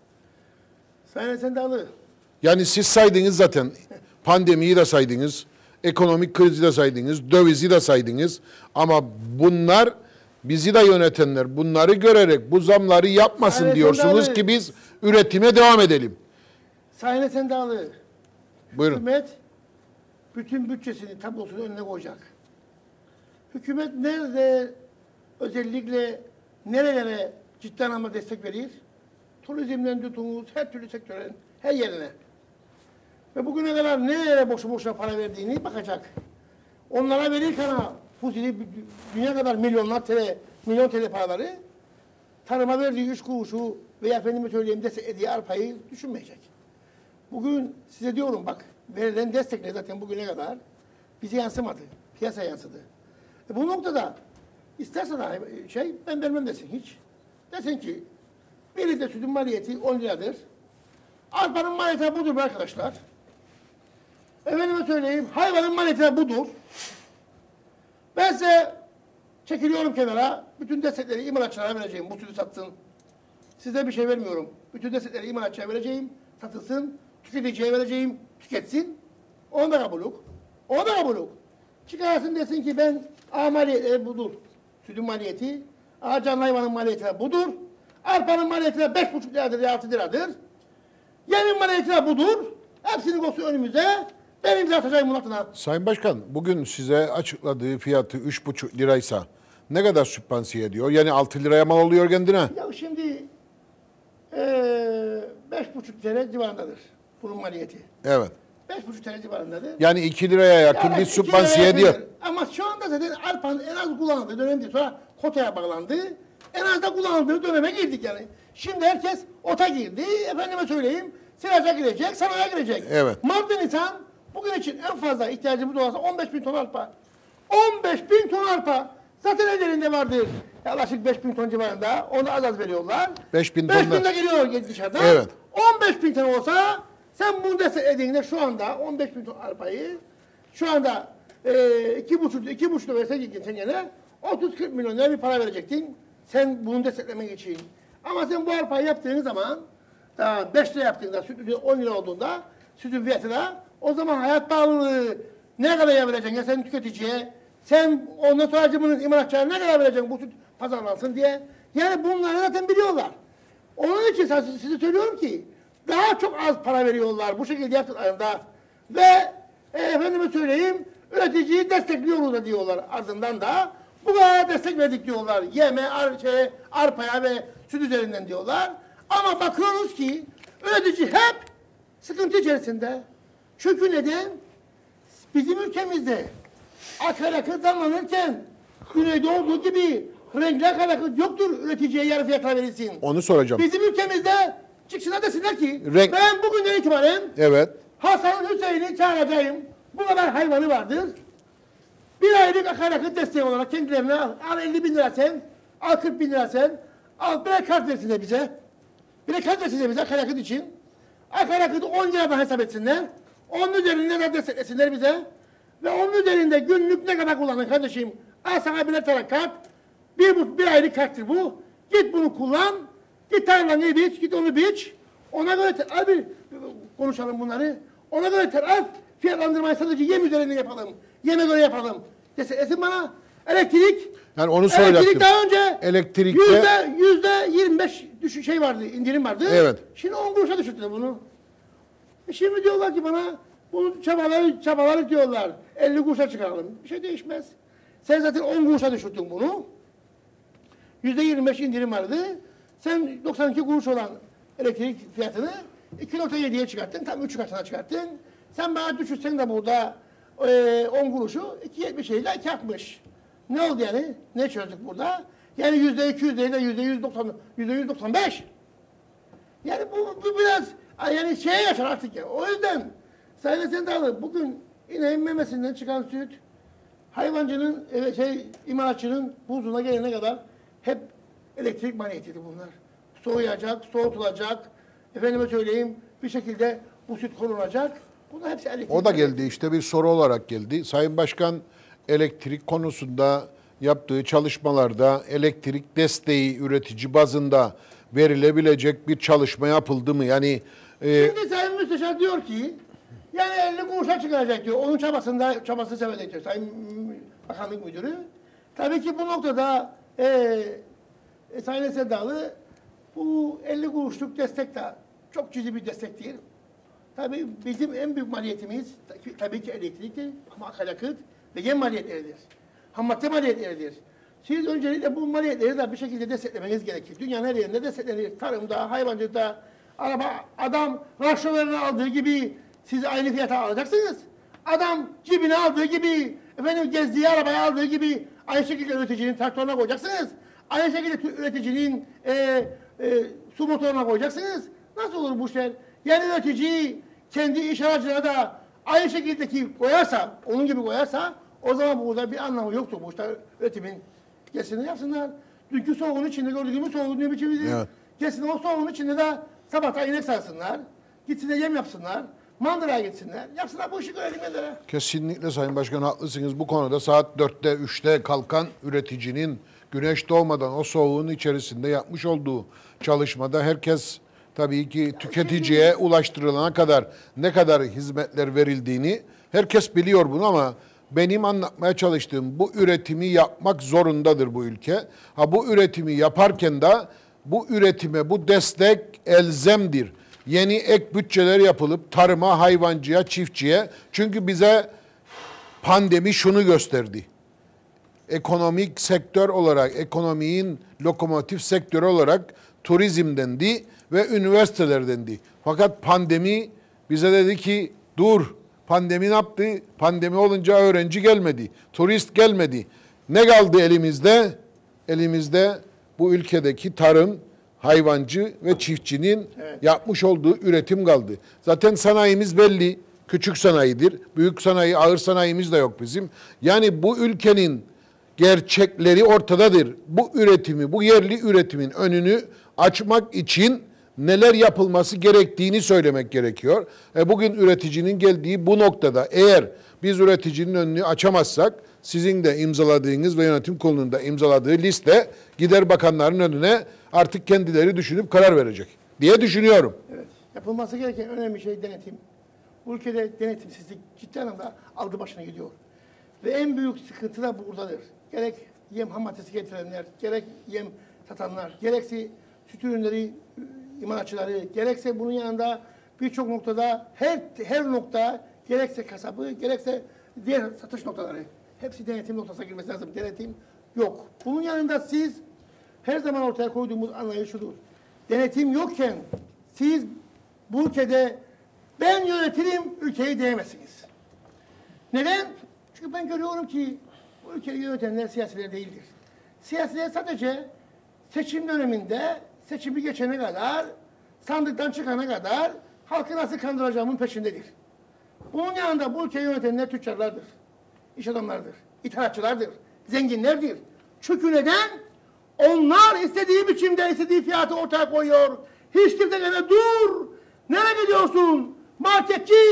B: Sahne sende alır.
A: Yani siz saydınız zaten. Pandemiyi de saydınız. Ekonomik krizi de saydınız. Dövizi de saydınız. Ama bunlar bizi de yönetenler bunları görerek bu zamları yapmasın
B: Sahne
A: diyorsunuz
B: sende
A: ki
B: alır.
A: biz üretime devam edelim.
B: Sahne sende alır.
A: Buyurun.
B: Hükümet bütün bütçesini, tablosunu önüne koyacak. Hükümet nerede özellikle nerelere ciddi anlamda destek verir? Turizmden tutunuz, her türlü sektörün her yerine. Ve bugüne kadar nerelere boşu boşuna para verdiğini bakacak. Onlara verirken ha, fuzili dünya kadar milyonlar T L, milyon T L paraları tarıma verdiği üç kuruşu veya efendime söyleyeyim destek ediği arpayı düşünmeyecek. Bugün size diyorum bak verilen destekler zaten bugüne kadar bize yansımadı. Piyasaya yansıdı. E bu noktada istersen şey ben vermem desin hiç. Desin ki bir litre sütün maliyeti on liradır. Arpanın maliyeti budur arkadaşlar. Efendime söyleyeyim hayvanın maliyeti budur. Ben size çekiliyorum kenara. Bütün destekleri imalatçılara vereceğim. Bu sütü satsın. Size bir şey vermiyorum. Bütün destekleri imalatçıya vereceğim. Satılsın. Tüketiciye vereceğim. Tüketsin. Onu da kabulük. Onu da kabulük. Çıkarsın desin ki ben A maliyeti budur. Sütün maliyeti. A canlı hayvanın maliyeti budur. Arpanın maliyeti beş buçuk liradır ya altı liradır. Yemin maliyeti budur. Hepsini koysun önümüze. Ben imza atacağım bunun altına.
A: Sayın Başkan, bugün size açıkladığı fiyatı üç buçuk liraysa ne kadar sübvansiye ediyor? Yani altı liraya mal oluyor kendine.
B: Ya şimdi ee, beş buçuk lira civarındadır bunun maliyeti.
A: Evet.
B: Beş buçuk lira civarındadır.
A: Yani iki liraya yakın
B: Yani
A: bir
B: iki
A: sübvansiye
B: liraya
A: ediyor.
B: yakındır. Ama şu anda zaten arpanın en az kullanıldığı dönem değil. Sonra kotaya bağlandı. En az da kullanıldığı döneme girdik yani. Şimdi herkes ota girdi. Efendime söyleyeyim. Sıraca girecek, sanaya girecek.
A: Evet.
B: Mardin insan bugün için en fazla ihtiyacımız olsa on beş bin ton arpa. on beş bin ton arpa. Zaten ellerinde vardır. Yaklaşık beş bin ton civarında. Onu az az veriyorlar.
A: beş bin
B: beş
A: tonda-
B: bin de geliyor dışarıdan.
A: Evet.
B: on beş bin ton olsa sen bunu desteklediğinde şu anda on beş bin ton arpayı şu anda e, iki buçuk iki buçuk verse geçen gene otuz kırk milyon lira bir para verecektin. Sen bunu desteklemek için. Ama sen bu arpayı yaptığın zaman daha beş lira yaptığında süt on lira olduğunda sütün fiyatı da o zaman hayat pahalılığı ne kadar vereceksin ya sen tüketiciye sen ondan sonra bunun imalatçıya ne kadar vereceksin bu süt pazarlansın diye. Yani bunları zaten biliyorlar. Onun için size, size söylüyorum ki daha çok az para veriyorlar bu şekilde yaptıklarında ve e, efendime söyleyeyim üreticiyi destekliyoruz da diyorlar ardından da bu kadar destek verdik diyorlar yeme, ar şey, arpaya ve süt üzerinden diyorlar. Ama bakıyoruz ki üretici hep sıkıntı içerisinde. Çünkü neden? Bizim ülkemizde akaryakıt zamlanırken güneyde olduğu gibi renkli akaryakıt yoktur üreticiye yarı fiyatla verilsin.
A: Onu soracağım.
B: Bizim ülkemizde çıksınlar desinler ki
A: Renk-
B: ben bugünden itibaren
A: Evet.
B: Hasan Hüseyin'i çağıracağım. Bu kadar hayvanı vardır. Bir aylık akaryakıt desteği olarak kendilerine al, al elli bin lira sen, al kırk bin lira sen, al bir kart versinler bize. Bir kart versinler bize akaryakıt için. Akaryakıtı on liradan hesap etsinler.
C: Onun üzerinde de desteklesinler bize. Ve onun üzerinde günlük ne kadar kullanın kardeşim? Al sana birer tane kart. Bir, bu, bir aylık karttır bu. Git bunu kullan. Git tarlanı biç, git onu biç. Ona göre ter- abi konuşalım bunları. Ona göre taraf fiyatlandırmayı sadece yem üzerinde yapalım. Yeme göre yapalım. Desteklesin bana. Elektrik.
A: Yani onu soracaktım.
C: Elektrik daha önce
A: Elektrikte-
C: yüzde, yüzde yirmi beş düşük şey vardı, indirim vardı.
A: Evet.
C: Şimdi on kuruşa düşürdüler bunu. E şimdi diyorlar ki bana, bunu çabaları, çabaları diyorlar. elli kuruşa çıkaralım. Bir şey değişmez. Sen zaten on kuruşa düşürdün bunu. yüzde yirmi beş indirim vardı. Sen doksan iki kuruş olan elektrik fiyatını iki nokta yediye çıkarttın. Tam üç katına çıkarttın. Sen bana düşürsen de burada e, on kuruşu iki yetmiş ile iki altmış. Ne oldu yani? Ne çözdük burada? Yani yüzde iki yüz değil de yüzde yüz doksan, yüzde yüz doksan beş. Yani bu, bu biraz yani şeye yaşar artık ya. O yüzden Sayın Sendalı bugün ineğin memesinden çıkan süt hayvancının evet, şey imalatçının buzluğuna gelene kadar hep elektrik maliyetiydi bunlar. Soğuyacak, soğutulacak. Efendime söyleyeyim bir şekilde bu süt konulacak. Bunlar hepsi elektrik.
A: O da geldi işte bir soru olarak geldi. Sayın Başkan elektrik konusunda yaptığı çalışmalarda elektrik desteği üretici bazında verilebilecek bir çalışma yapıldı mı? Yani e,
C: Şimdi Sayın Müsteşar diyor ki yani elli kuruşa çıkaracak diyor. Onun çabasında çabası severek diyor Sayın Bakanlık Müdürü. Tabii ki bu noktada e, e, Sayın Sedalı bu elli kuruşluk destek de çok cüzi bir destek değil. Tabii bizim en büyük maliyetimiz tabii ki elektriktir ama akaryakıt ve yem maliyetleridir. Ham madde maliyetleridir. Siz öncelikle bu maliyetleri de bir şekilde desteklemeniz gerekir. Dünyanın her yerinde desteklenir. Tarımda, hayvancılıkta, araba, adam rasyonlarını aldığı gibi siz aynı fiyata alacaksınız. Adam cebine aldığı gibi, efendim gezdiği arabaya aldığı gibi aynı şekilde üreticinin traktörüne koyacaksınız. Aynı şekilde üreticinin e, e, su motoruna koyacaksınız. Nasıl olur bu işler? Yani üretici kendi iş aracına da aynı şekildeki koyarsa, onun gibi koyarsa o zaman burada bir anlamı yoktur bu işler üretimin. Kesin yapsınlar. Dünkü soğuğun içinde gördüğümüz soğuğun ne biçimidir.
A: Evet.
C: Kesin o soğuğun içinde de sabahta inek sarsınlar. Gitsinler yem yapsınlar. Mandıraya gitsinler. Yapsınlar bu işi görelim ellere.
A: kesinlikle Sayın Başkan haklısınız. Bu konuda saat dörtte üçte kalkan üreticinin güneş doğmadan o soğuğun içerisinde yapmış olduğu çalışmada herkes tabii ki tüketiciye ulaştırılana kadar ne kadar hizmetler verildiğini herkes biliyor bunu ama benim anlatmaya çalıştığım bu üretimi yapmak zorundadır bu ülke. Ha bu üretimi yaparken de bu üretime bu destek elzemdir. Yeni ek bütçeler yapılıp tarıma, hayvancıya, çiftçiye. Çünkü bize pandemi şunu gösterdi. Ekonomik sektör olarak, ekonominin lokomotif sektörü olarak turizm dendi ve üniversiteler dendi. Fakat pandemi bize dedi ki dur, pandemi ne yaptı? Pandemi olunca öğrenci gelmedi, turist gelmedi. Ne kaldı elimizde? Elimizde bu ülkedeki tarım, hayvancı ve çiftçinin evet. yapmış olduğu üretim kaldı. Zaten sanayimiz belli, küçük sanayidir. Büyük sanayi, ağır sanayimiz de yok bizim. Yani bu ülkenin gerçekleri ortadadır. Bu üretimi, bu yerli üretimin önünü açmak için neler yapılması gerektiğini söylemek gerekiyor. E bugün üreticinin geldiği bu noktada eğer biz üreticinin önünü açamazsak sizin de imzaladığınız ve yönetim kurulunda imzaladığı liste gider bakanların önüne artık kendileri düşünüp karar verecek diye düşünüyorum.
C: Evet. Yapılması gereken önemli şey denetim. Bu ülkede denetimsizlik ciddi anlamda aldı başına gidiyor. Ve en büyük sıkıntı da buradadır. Gerek yem ham maddesi getirenler, gerek yem satanlar, gerekse süt ürünleri imalatçıları, gerekse bunun yanında birçok noktada her her nokta gerekse kasabı, gerekse diğer satış noktaları hepsi denetim noktasına girmesi lazım. Denetim yok. Bunun yanında siz her zaman ortaya koyduğumuz anlayış şudur. Denetim yokken siz bu ülkede ben yönetirim ülkeyi diyemezsiniz. Neden? Çünkü ben görüyorum ki bu ülkeyi yönetenler siyasiler değildir. Siyasiler sadece seçim döneminde seçimi geçene kadar, sandıktan çıkana kadar halkı nasıl kandıracağımın peşindedir. Bunun yanında bu ülkeyi yönetenler tüccarlardır, iş adamlardır, ithalatçılardır, zenginlerdir. Çünkü neden? Onlar istediği biçimde istediği fiyatı ortaya koyuyor. Hiç kimse gene dur, nereye gidiyorsun? Marketçi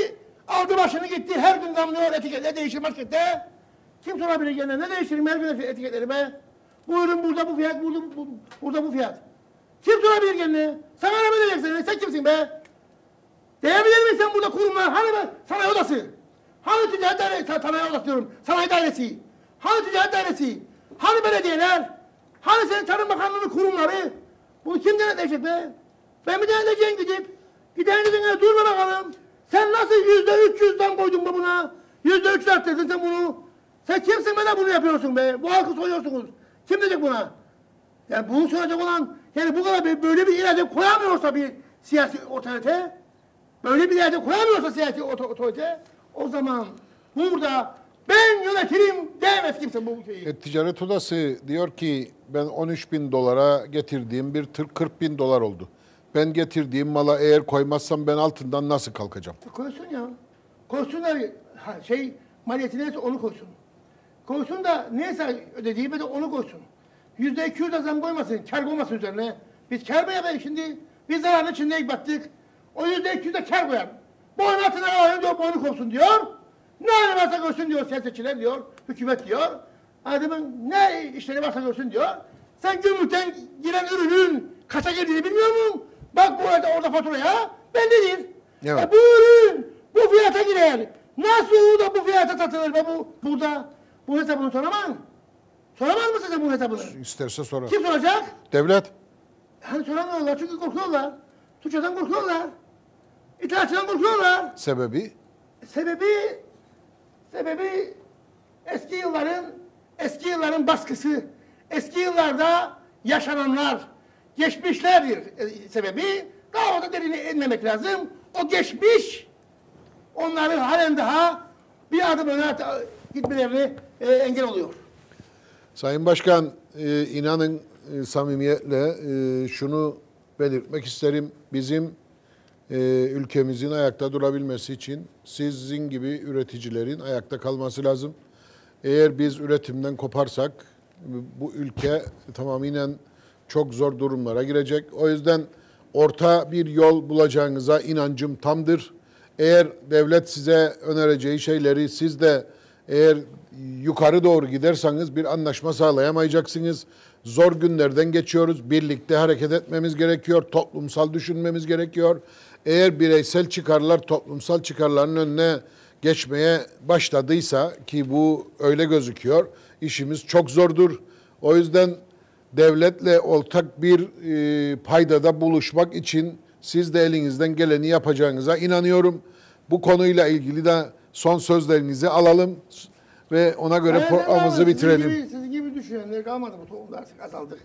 C: Aldı başını gitti, her gün damlıyor etiketler değişir markette. Kim sorabilir gene, ne değiştireyim her gün etiketleri be? Bu ürün burada bu fiyat, burada bu, burada bu fiyat. Kim sorabilir gene? Sana ne diyeceksin, sen kimsin be? Diyebilir misin burada kurumlar, hani be, sanayi odası? Hani ticaret dairesi, sanayi odası diyorum, sanayi dairesi? Hani ticaret dairesi? Hani belediyeler? Hani senin Tarım Bakanlığı'nın kurumları? Bunu kim denetleyecek be? Ben mi denetleyeceğim gidip? Giden gidene durma bakalım. Sen nasıl yüzde üç yüzden koydun be buna? Yüzde üç arttırdın sen bunu. Sen kimsin be de bunu yapıyorsun be? Bu halkı soyuyorsunuz. Kim diyecek buna? Yani bunu soracak olan, yani bu kadar bir, böyle bir irade koyamıyorsa bir siyasi otorite, böyle bir irade koyamıyorsa siyasi otorite, o zaman burada ben yönetirim diyemez kimse bu şeyi.
A: E, ticaret odası diyor ki ben on üç bin dolara getirdiğim bir tır kırk bin dolar oldu. Ben getirdiğim mala eğer koymazsam ben altından nasıl kalkacağım?
C: Koysun ya. Koysunlar, ha, şey maliyeti neyse onu koysun. Koysun da neyse ödediği de onu koysun. Yüzde iki yüz de zam koymasın, kar koymasın üzerine. Biz kar mı yapayım şimdi? Biz zararın içinde battık. O yüzde iki yüz de kar koyar. Boyun altına alayım diyor, boynu kopsun diyor. Ne hali varsa görsün diyor siyasetçiler diyor, hükümet diyor. Adamın ne işleri varsa görsün diyor. Sen gümrükten giren ürünün kaça geldiğini bilmiyor musun? Bak burada orada faturaya bellidir.
A: Evet.
C: E bu ürün bu fiyata girer. Nasıl da bu fiyata satılır be bu burada? Bu hesabını soramam. Soramaz mısın sen bu hesabını?
A: İsterse sorar.
C: Kim soracak?
A: Devlet.
C: Hani soramıyorlar çünkü korkuyorlar. Suçadan korkuyorlar. İttihatçıdan korkuyorlar.
A: Sebebi?
C: Sebebi, sebebi eski yılların, eski yılların baskısı, eski yıllarda yaşananlar, geçmişlerdir e, sebebi. Daha orada derine inmemek lazım. O geçmiş, onların halen daha bir adım öne at- gitmelerine e, engel oluyor.
A: Sayın Başkan, e, inanın e, samimiyetle e, şunu belirtmek isterim. Bizim e, ülkemizin ayakta durabilmesi için sizin gibi üreticilerin ayakta kalması lazım. Eğer biz üretimden koparsak bu ülke tamamıyla çok zor durumlara girecek. O yüzden orta bir yol bulacağınıza inancım tamdır. Eğer devlet size önereceği şeyleri siz de eğer yukarı doğru giderseniz bir anlaşma sağlayamayacaksınız. Zor günlerden geçiyoruz. Birlikte hareket etmemiz gerekiyor. Toplumsal düşünmemiz gerekiyor. Eğer bireysel çıkarlar toplumsal çıkarların önüne geçmeye başladıysa ki bu öyle gözüküyor, işimiz çok zordur. O yüzden devletle ortak bir e, paydada buluşmak için siz de elinizden geleni yapacağınıza inanıyorum. Bu konuyla ilgili de son sözlerinizi alalım ve ona göre
C: Evet,
A: programımızı
C: ama
A: bitirelim.
C: Sizin gibi, sizin gibi düşünenler kalmadı bu toplumda, artık azaldı.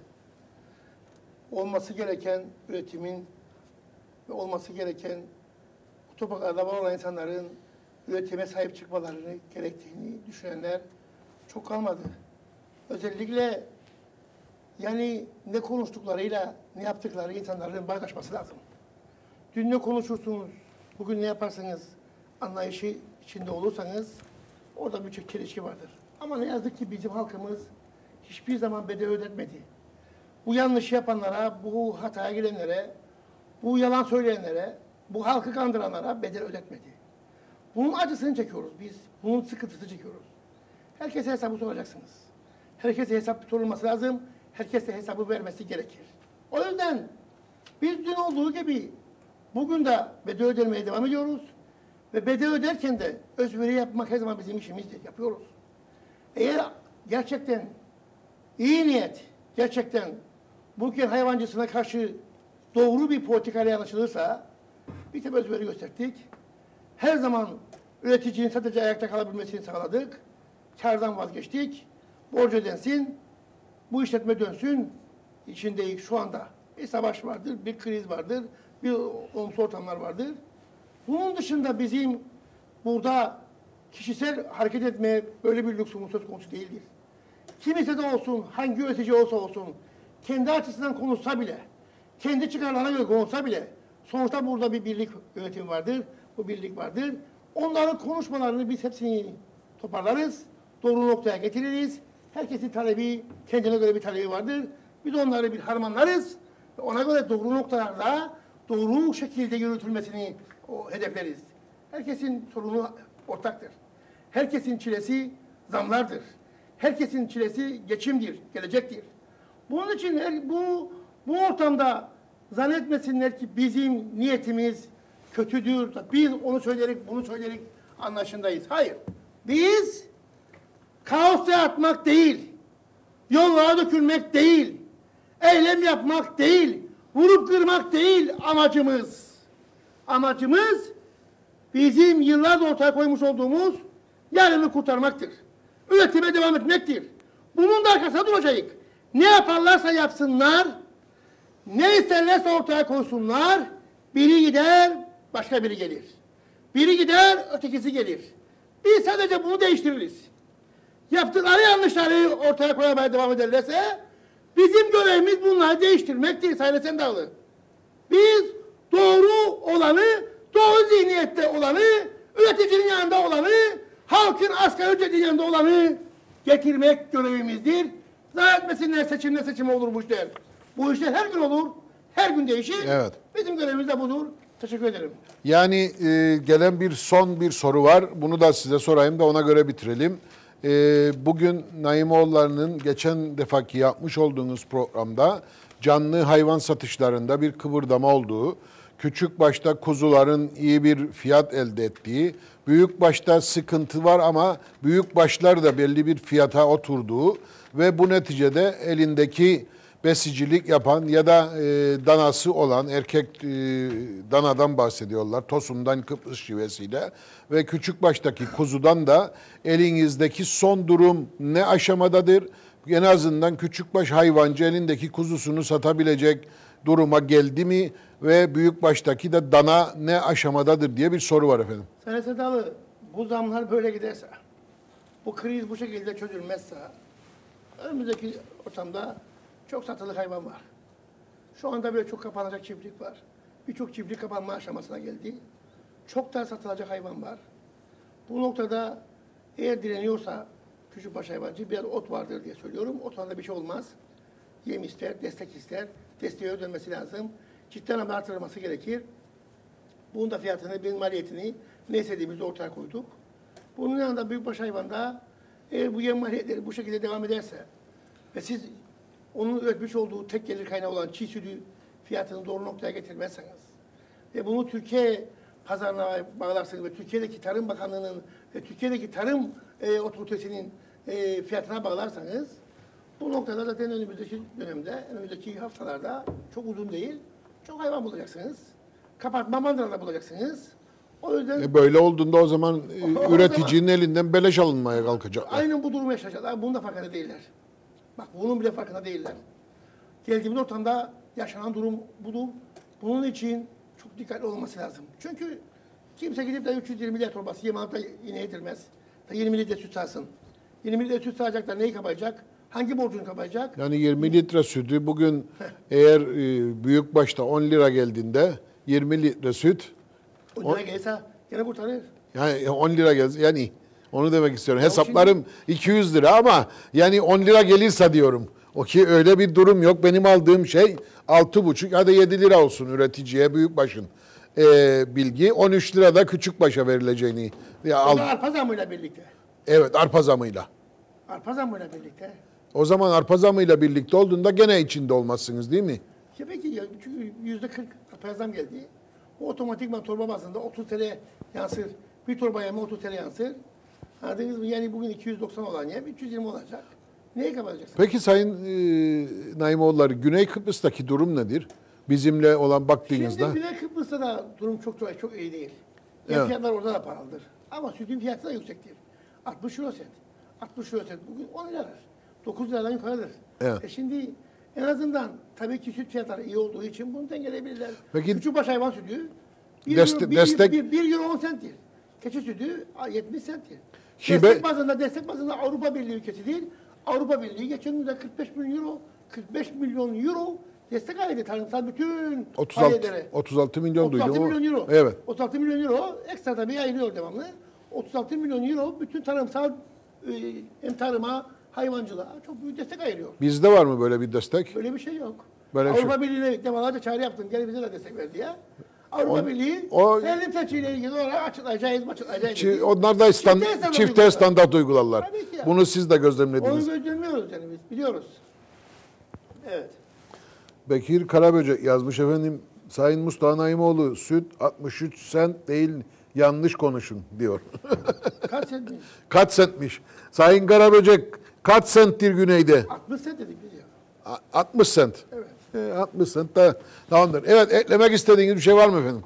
C: Olması gereken üretimin ve olması gereken bu topraklarda var olan insanların üretime sahip çıkmalarını gerektiğini düşünenler çok kalmadı. Özellikle yani ne konuştuklarıyla ne yaptıkları insanların bağdaşması lazım. Dün ne konuşursunuz, bugün ne yaparsanız anlayışı içinde olursanız orada birçok çelişki vardır. Ama ne yazık ki bizim halkımız hiçbir zaman bedel ödetmedi. Bu yanlış yapanlara, bu hataya girenlere, bu yalan söyleyenlere, bu halkı kandıranlara bedel ödetmedi. Bunun acısını çekiyoruz biz, bunun sıkıntısını çekiyoruz. Herkese hesabı soracaksınız. Herkese hesap sorulması lazım, herkese hesabı vermesi gerekir. O yüzden biz dün olduğu gibi bugün de bedel ödemeye devam ediyoruz. Ve bedel öderken de özveri yapmak her zaman bizim işimizdir, yapıyoruz. Eğer gerçekten iyi niyet, gerçekten bu ülkenin hayvancısına karşı doğru bir politikayla yanaşılırsa, bir tabi özveri gösterdik. Her zaman üreticinin sadece ayakta kalabilmesini sağladık. Kardan vazgeçtik. Borcu ödensin, bu işletme dönsün. İçindeyiz şu anda. Bir savaş vardır, bir kriz vardır, bir olumsuz ortamlar vardır. Bunun dışında bizim burada kişisel hareket etmeye böyle bir lüksümüz söz konusu değildir. Kimse de olsun, hangi üretici olsa olsun, kendi açısından konuşsa bile, kendi çıkarlarına göre konuşsa bile, sonuçta burada bir birlik yönetim vardır, bu birlik vardır. Onların konuşmalarını biz hepsini toparlarız, doğru noktaya getiririz. Herkesin talebi, kendine göre bir talebi vardır. Biz onları bir harmanlarız ve ona göre doğru noktalarda doğru şekilde yürütülmesini o hedefleriz. Herkesin sorunu ortaktır. Herkesin çilesi zamlardır. Herkesin çilesi geçimdir, gelecektir. Bunun için her, bu bu ortamda zannetmesinler ki bizim niyetimiz kötüdür. Biz onu söylerik, bunu söylerik anlaşındayız. Hayır. Biz kaosa atmak değil, yollara dökülmek değil, eylem yapmak değil, vurup kırmak değil amacımız. Amacımız bizim yıllardır ortaya koymuş olduğumuz yarını kurtarmaktır. Üretime devam etmektir. Bunun da arkasında duracağız. Ne yaparlarsa yapsınlar, ne isterlerse ortaya koysunlar, biri gider, başka biri gelir. Biri gider, ötekisi gelir. Biz sadece bunu değiştiririz. Yaptıkları yanlışları ortaya koymaya devam ederlerse, bizim görevimiz bunları değiştirmektir Sayın Sendağlı. Biz doğru olanı, doğru zihniyette olanı, üreticinin yanında olanı, halkın asgari ücretin yanında olanı getirmek görevimizdir. Zannetmesinler seçimle seçim olur bu işler. Bu işler her gün olur, her gün değişir.
A: Evet.
C: Bizim görevimiz de budur. Teşekkür ederim.
A: Yani e, gelen bir son bir soru var. Bunu da size sorayım da ona göre bitirelim. E, bugün Naimoğulları'nın geçen defaki yapmış olduğunuz programda canlı hayvan satışlarında bir kıvırdama olduğu, küçük başta kuzuların iyi bir fiyat elde ettiği, büyük başta sıkıntı var ama büyük başlar da belli bir fiyata oturduğu ve bu neticede elindeki besicilik yapan ya da e, danası olan erkek e, danadan bahsediyorlar. Tosun'dan Kıbrıs şivesiyle ve küçük baştaki kuzudan da elinizdeki son durum ne aşamadadır? En azından küçükbaş hayvancı elindeki kuzusunu satabilecek duruma geldi mi ve büyükbaştaki de dana ne aşamadadır diye bir soru var efendim.
C: Sayın Sedalı, bu zamlar böyle giderse, bu kriz bu şekilde çözülmezse, önümüzdeki ortamda çok satılık hayvan var. Şu anda böyle çok kapanacak çiftlik var. Birçok çiftlik kapanma aşamasına geldi. Çok da satılacak hayvan var. Bu noktada eğer direniyorsa küçükbaş hayvancı biraz ot vardır diye söylüyorum. Otanda bir şey olmaz. Yem ister, destek ister. Desteğe ödenmesi lazım. Ciddi anlamda artırılması gerekir. Bunun da fiyatını, bir maliyetini ne istediğimizi ortaya koyduk. Bunun yanında büyükbaş hayvanda eğer bu yem maliyetleri bu şekilde devam ederse ve siz onun üretmiş olduğu tek gelir kaynağı olan çiğ sütü fiyatını doğru noktaya getirmezseniz ve bunu Türkiye pazarına bağlarsınız ve Türkiye'deki Tarım Bakanlığı'nın ve Türkiye'deki Tarım e, Otoritesi'nin e, fiyatına bağlarsanız bu noktada zaten önümüzdeki dönemde, önümüzdeki haftalarda çok uzun değil, çok hayvan bulacaksınız. Kapatma mandıralar bulacaksınız. O yüzden
A: E böyle olduğunda o zaman e,
C: O- o
A: üreticinin elinden beleş alınmaya kalkacaklar.
C: aynen bu durumu yaşayacaklar. Bunun da farkında değiller. Bak bunun bile farkında değiller. Geldiğimiz ortamda yaşanan durum budur. Bunun için çok dikkatli olması lazım. Çünkü kimse gidip de üç yüz yirmi litre torbası yem alıp da yine yedirmez. Da yirmi litre süt sağsın. yirmi litre süt sağacaklar neyi kapayacak? Hangi borcunu kapayacak?
A: Yani yirmi litre sütü bugün eğer e, büyük başta on lira geldiğinde yirmi litre süt
C: O lira gelirse gene kurtarır.
A: yani on lira gel yani onu demek istiyorum. Hesaplarım iki yüz lira ama yani on lira gelirse diyorum. O ki öyle bir durum yok. Benim aldığım şey altı buçuk hadi yedi lira olsun üreticiye büyükbaşın. E, bilgi on üç lira da küçükbaşa verileceğini. Ya,
C: O
A: al,
C: da arpa zamıyla birlikte.
A: evet arpa zamıyla.
C: Arpa zamıyla birlikte.
A: O zaman arpa zamıyla birlikte olduğunda gene içinde olmazsınız değil mi?
C: Ya peki ya, çünkü yüzde kırk arpa zam geldi. O otomatikman torba bazında otuz T L yansır. Bir torba yeme otuz T L yansır. Anladınız mı? Yani bugün iki yüz doksan olan yem üç yüz yirmi olacak. Neye kapatacaksın?
A: Peki Sayın e, Naimoğulları, Güney Kıbrıs'taki durum nedir? Bizimle olan baktığınızda.
C: Şimdi Güney Kıbrıs'ta da durum çok çok, çok iyi değil. Yani
A: Evet.
C: fiyatlar orada da pahalıdır. Ama sütün fiyatı da yüksektir. altmış euro sent. altmış euro sent bugün on liradır. dokuz liradan yukarıdır.
A: Evet.
C: E şimdi en azından tabii ki süt fiyatları iyi olduğu için bunu dengeleyebilirler.
A: Peki-
C: Küçükbaş hayvan sütü bir
A: Deste-
C: euro, bir,
A: destek-
C: bir, bir euro on centtir. Keçi sütü yetmiş centtir.
A: Hibe-
C: Destek bazında, destek bazında Avrupa Birliği ülkesi değil. Avrupa Birliği geçen yılda kırk beş milyon euro, kırk beş milyon euro destek ayırdı tarımsal bütün
A: otuz altı,
C: faaliyelere.
A: otuz altı milyon
C: otuz altı
A: duydum.
C: milyon euro.
A: Evet.
C: otuz altı milyon euro ekstra tabii ayırıyor devamlı. otuz altı milyon euro bütün tarımsal e, hem tarıma, hayvancılığa çok büyük destek ayırıyor.
A: Bizde var mı böyle bir destek?
C: Böyle bir şey yok.
A: Böyle bir şey
C: Avrupa Birliği'ne defalarca çağrı yaptım. Gel bize de destek ver diye. Avrupa
A: O-
C: Birliği
A: o-
C: vergi taçıyla ilgili olarak açıklayacağız, açıklayacağız.
A: Çi-
C: dedi.
A: onlar da stand,
C: Çifte standart
A: çifte
C: uyguladılar.
A: standart uygularlar.
C: Tabii ki ya.
A: Bunu siz de
C: Onu
A: gözlemlediniz.
C: gözlemliyoruz yani biz, biliyoruz. Evet.
A: Bekir Karaböcek yazmış efendim. Sayın Mustafa Naimoğlu süt altmış üç sent değil yanlış konuşun diyor.
C: Kaç sent mi?
A: Kaç sentmiş? Sayın Karaböcek kaç senttir güneyde?
C: altmış sent dedik biz ya.
A: A- altmış sent.
C: Evet.
A: E, altmış sent da tamamdır. Evet, eklemek istediğiniz bir şey var mı efendim?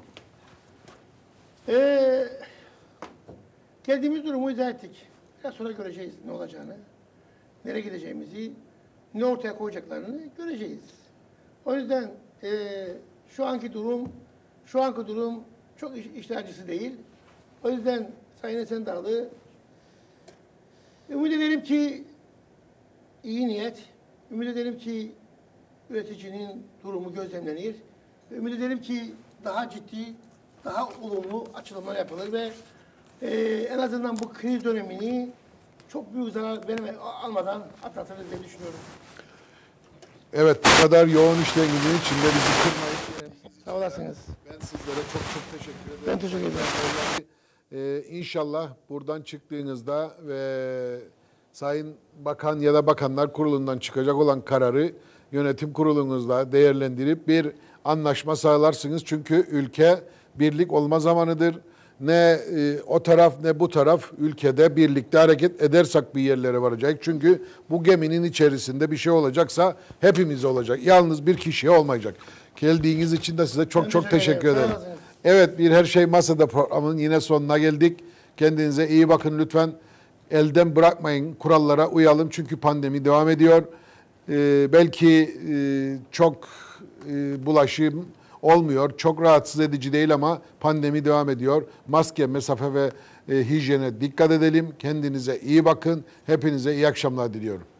C: Ee, geldiğimiz durumu izah ettik. Biraz sonra göreceğiz ne olacağını, nereye gideceğimizi, ne ortaya koyacaklarını göreceğiz. O yüzden ee, şu anki durum, şu anki durum çok iş, işler acısı değil. O yüzden Sayın Esendağlı, ümit ederim ki iyi niyet, ümit ederim ki üreticinin durumu gözlemlenir. Ve ümit ederim ki daha ciddi, daha olumlu açılımlar yapılır ve e, en azından bu kriz dönemini çok büyük zarar verme, almadan atlatırız diye düşünüyorum.
A: Evet, bu kadar yoğun işlerinin içinde bizi kırmayın.
C: Sağ olasınız.
A: Ben sizlere çok çok teşekkür ederim.
C: Ben teşekkür ederim.
A: Ee, inşallah buradan çıktığınızda ve Sayın Bakan ya da Bakanlar Kurulu'ndan çıkacak olan kararı yönetim kurulunuzla değerlendirip bir anlaşma sağlarsınız. Çünkü ülke birlik olma zamanıdır. Ne e, o taraf ne bu taraf ülkede birlikte hareket edersek bir yerlere varacak. Çünkü bu geminin içerisinde bir şey olacaksa hepimiz olacak. Yalnız bir kişiye olmayacak. Geldiğiniz için de size çok
C: Ben
A: çok
C: teşekkür
A: teşekkür
C: ederim.
A: ederim.
C: Sağ olasınız.
A: Evet, bir Her Şey Masada programının yine sonuna geldik. Kendinize iyi bakın lütfen. Elden bırakmayın, kurallara uyalım çünkü pandemi devam ediyor. Ee, belki e, çok e, bulaşım olmuyor, çok rahatsız edici değil ama pandemi devam ediyor. Maske, mesafe ve e, hijyene dikkat edelim. Kendinize iyi bakın. Hepinize iyi akşamlar diliyorum.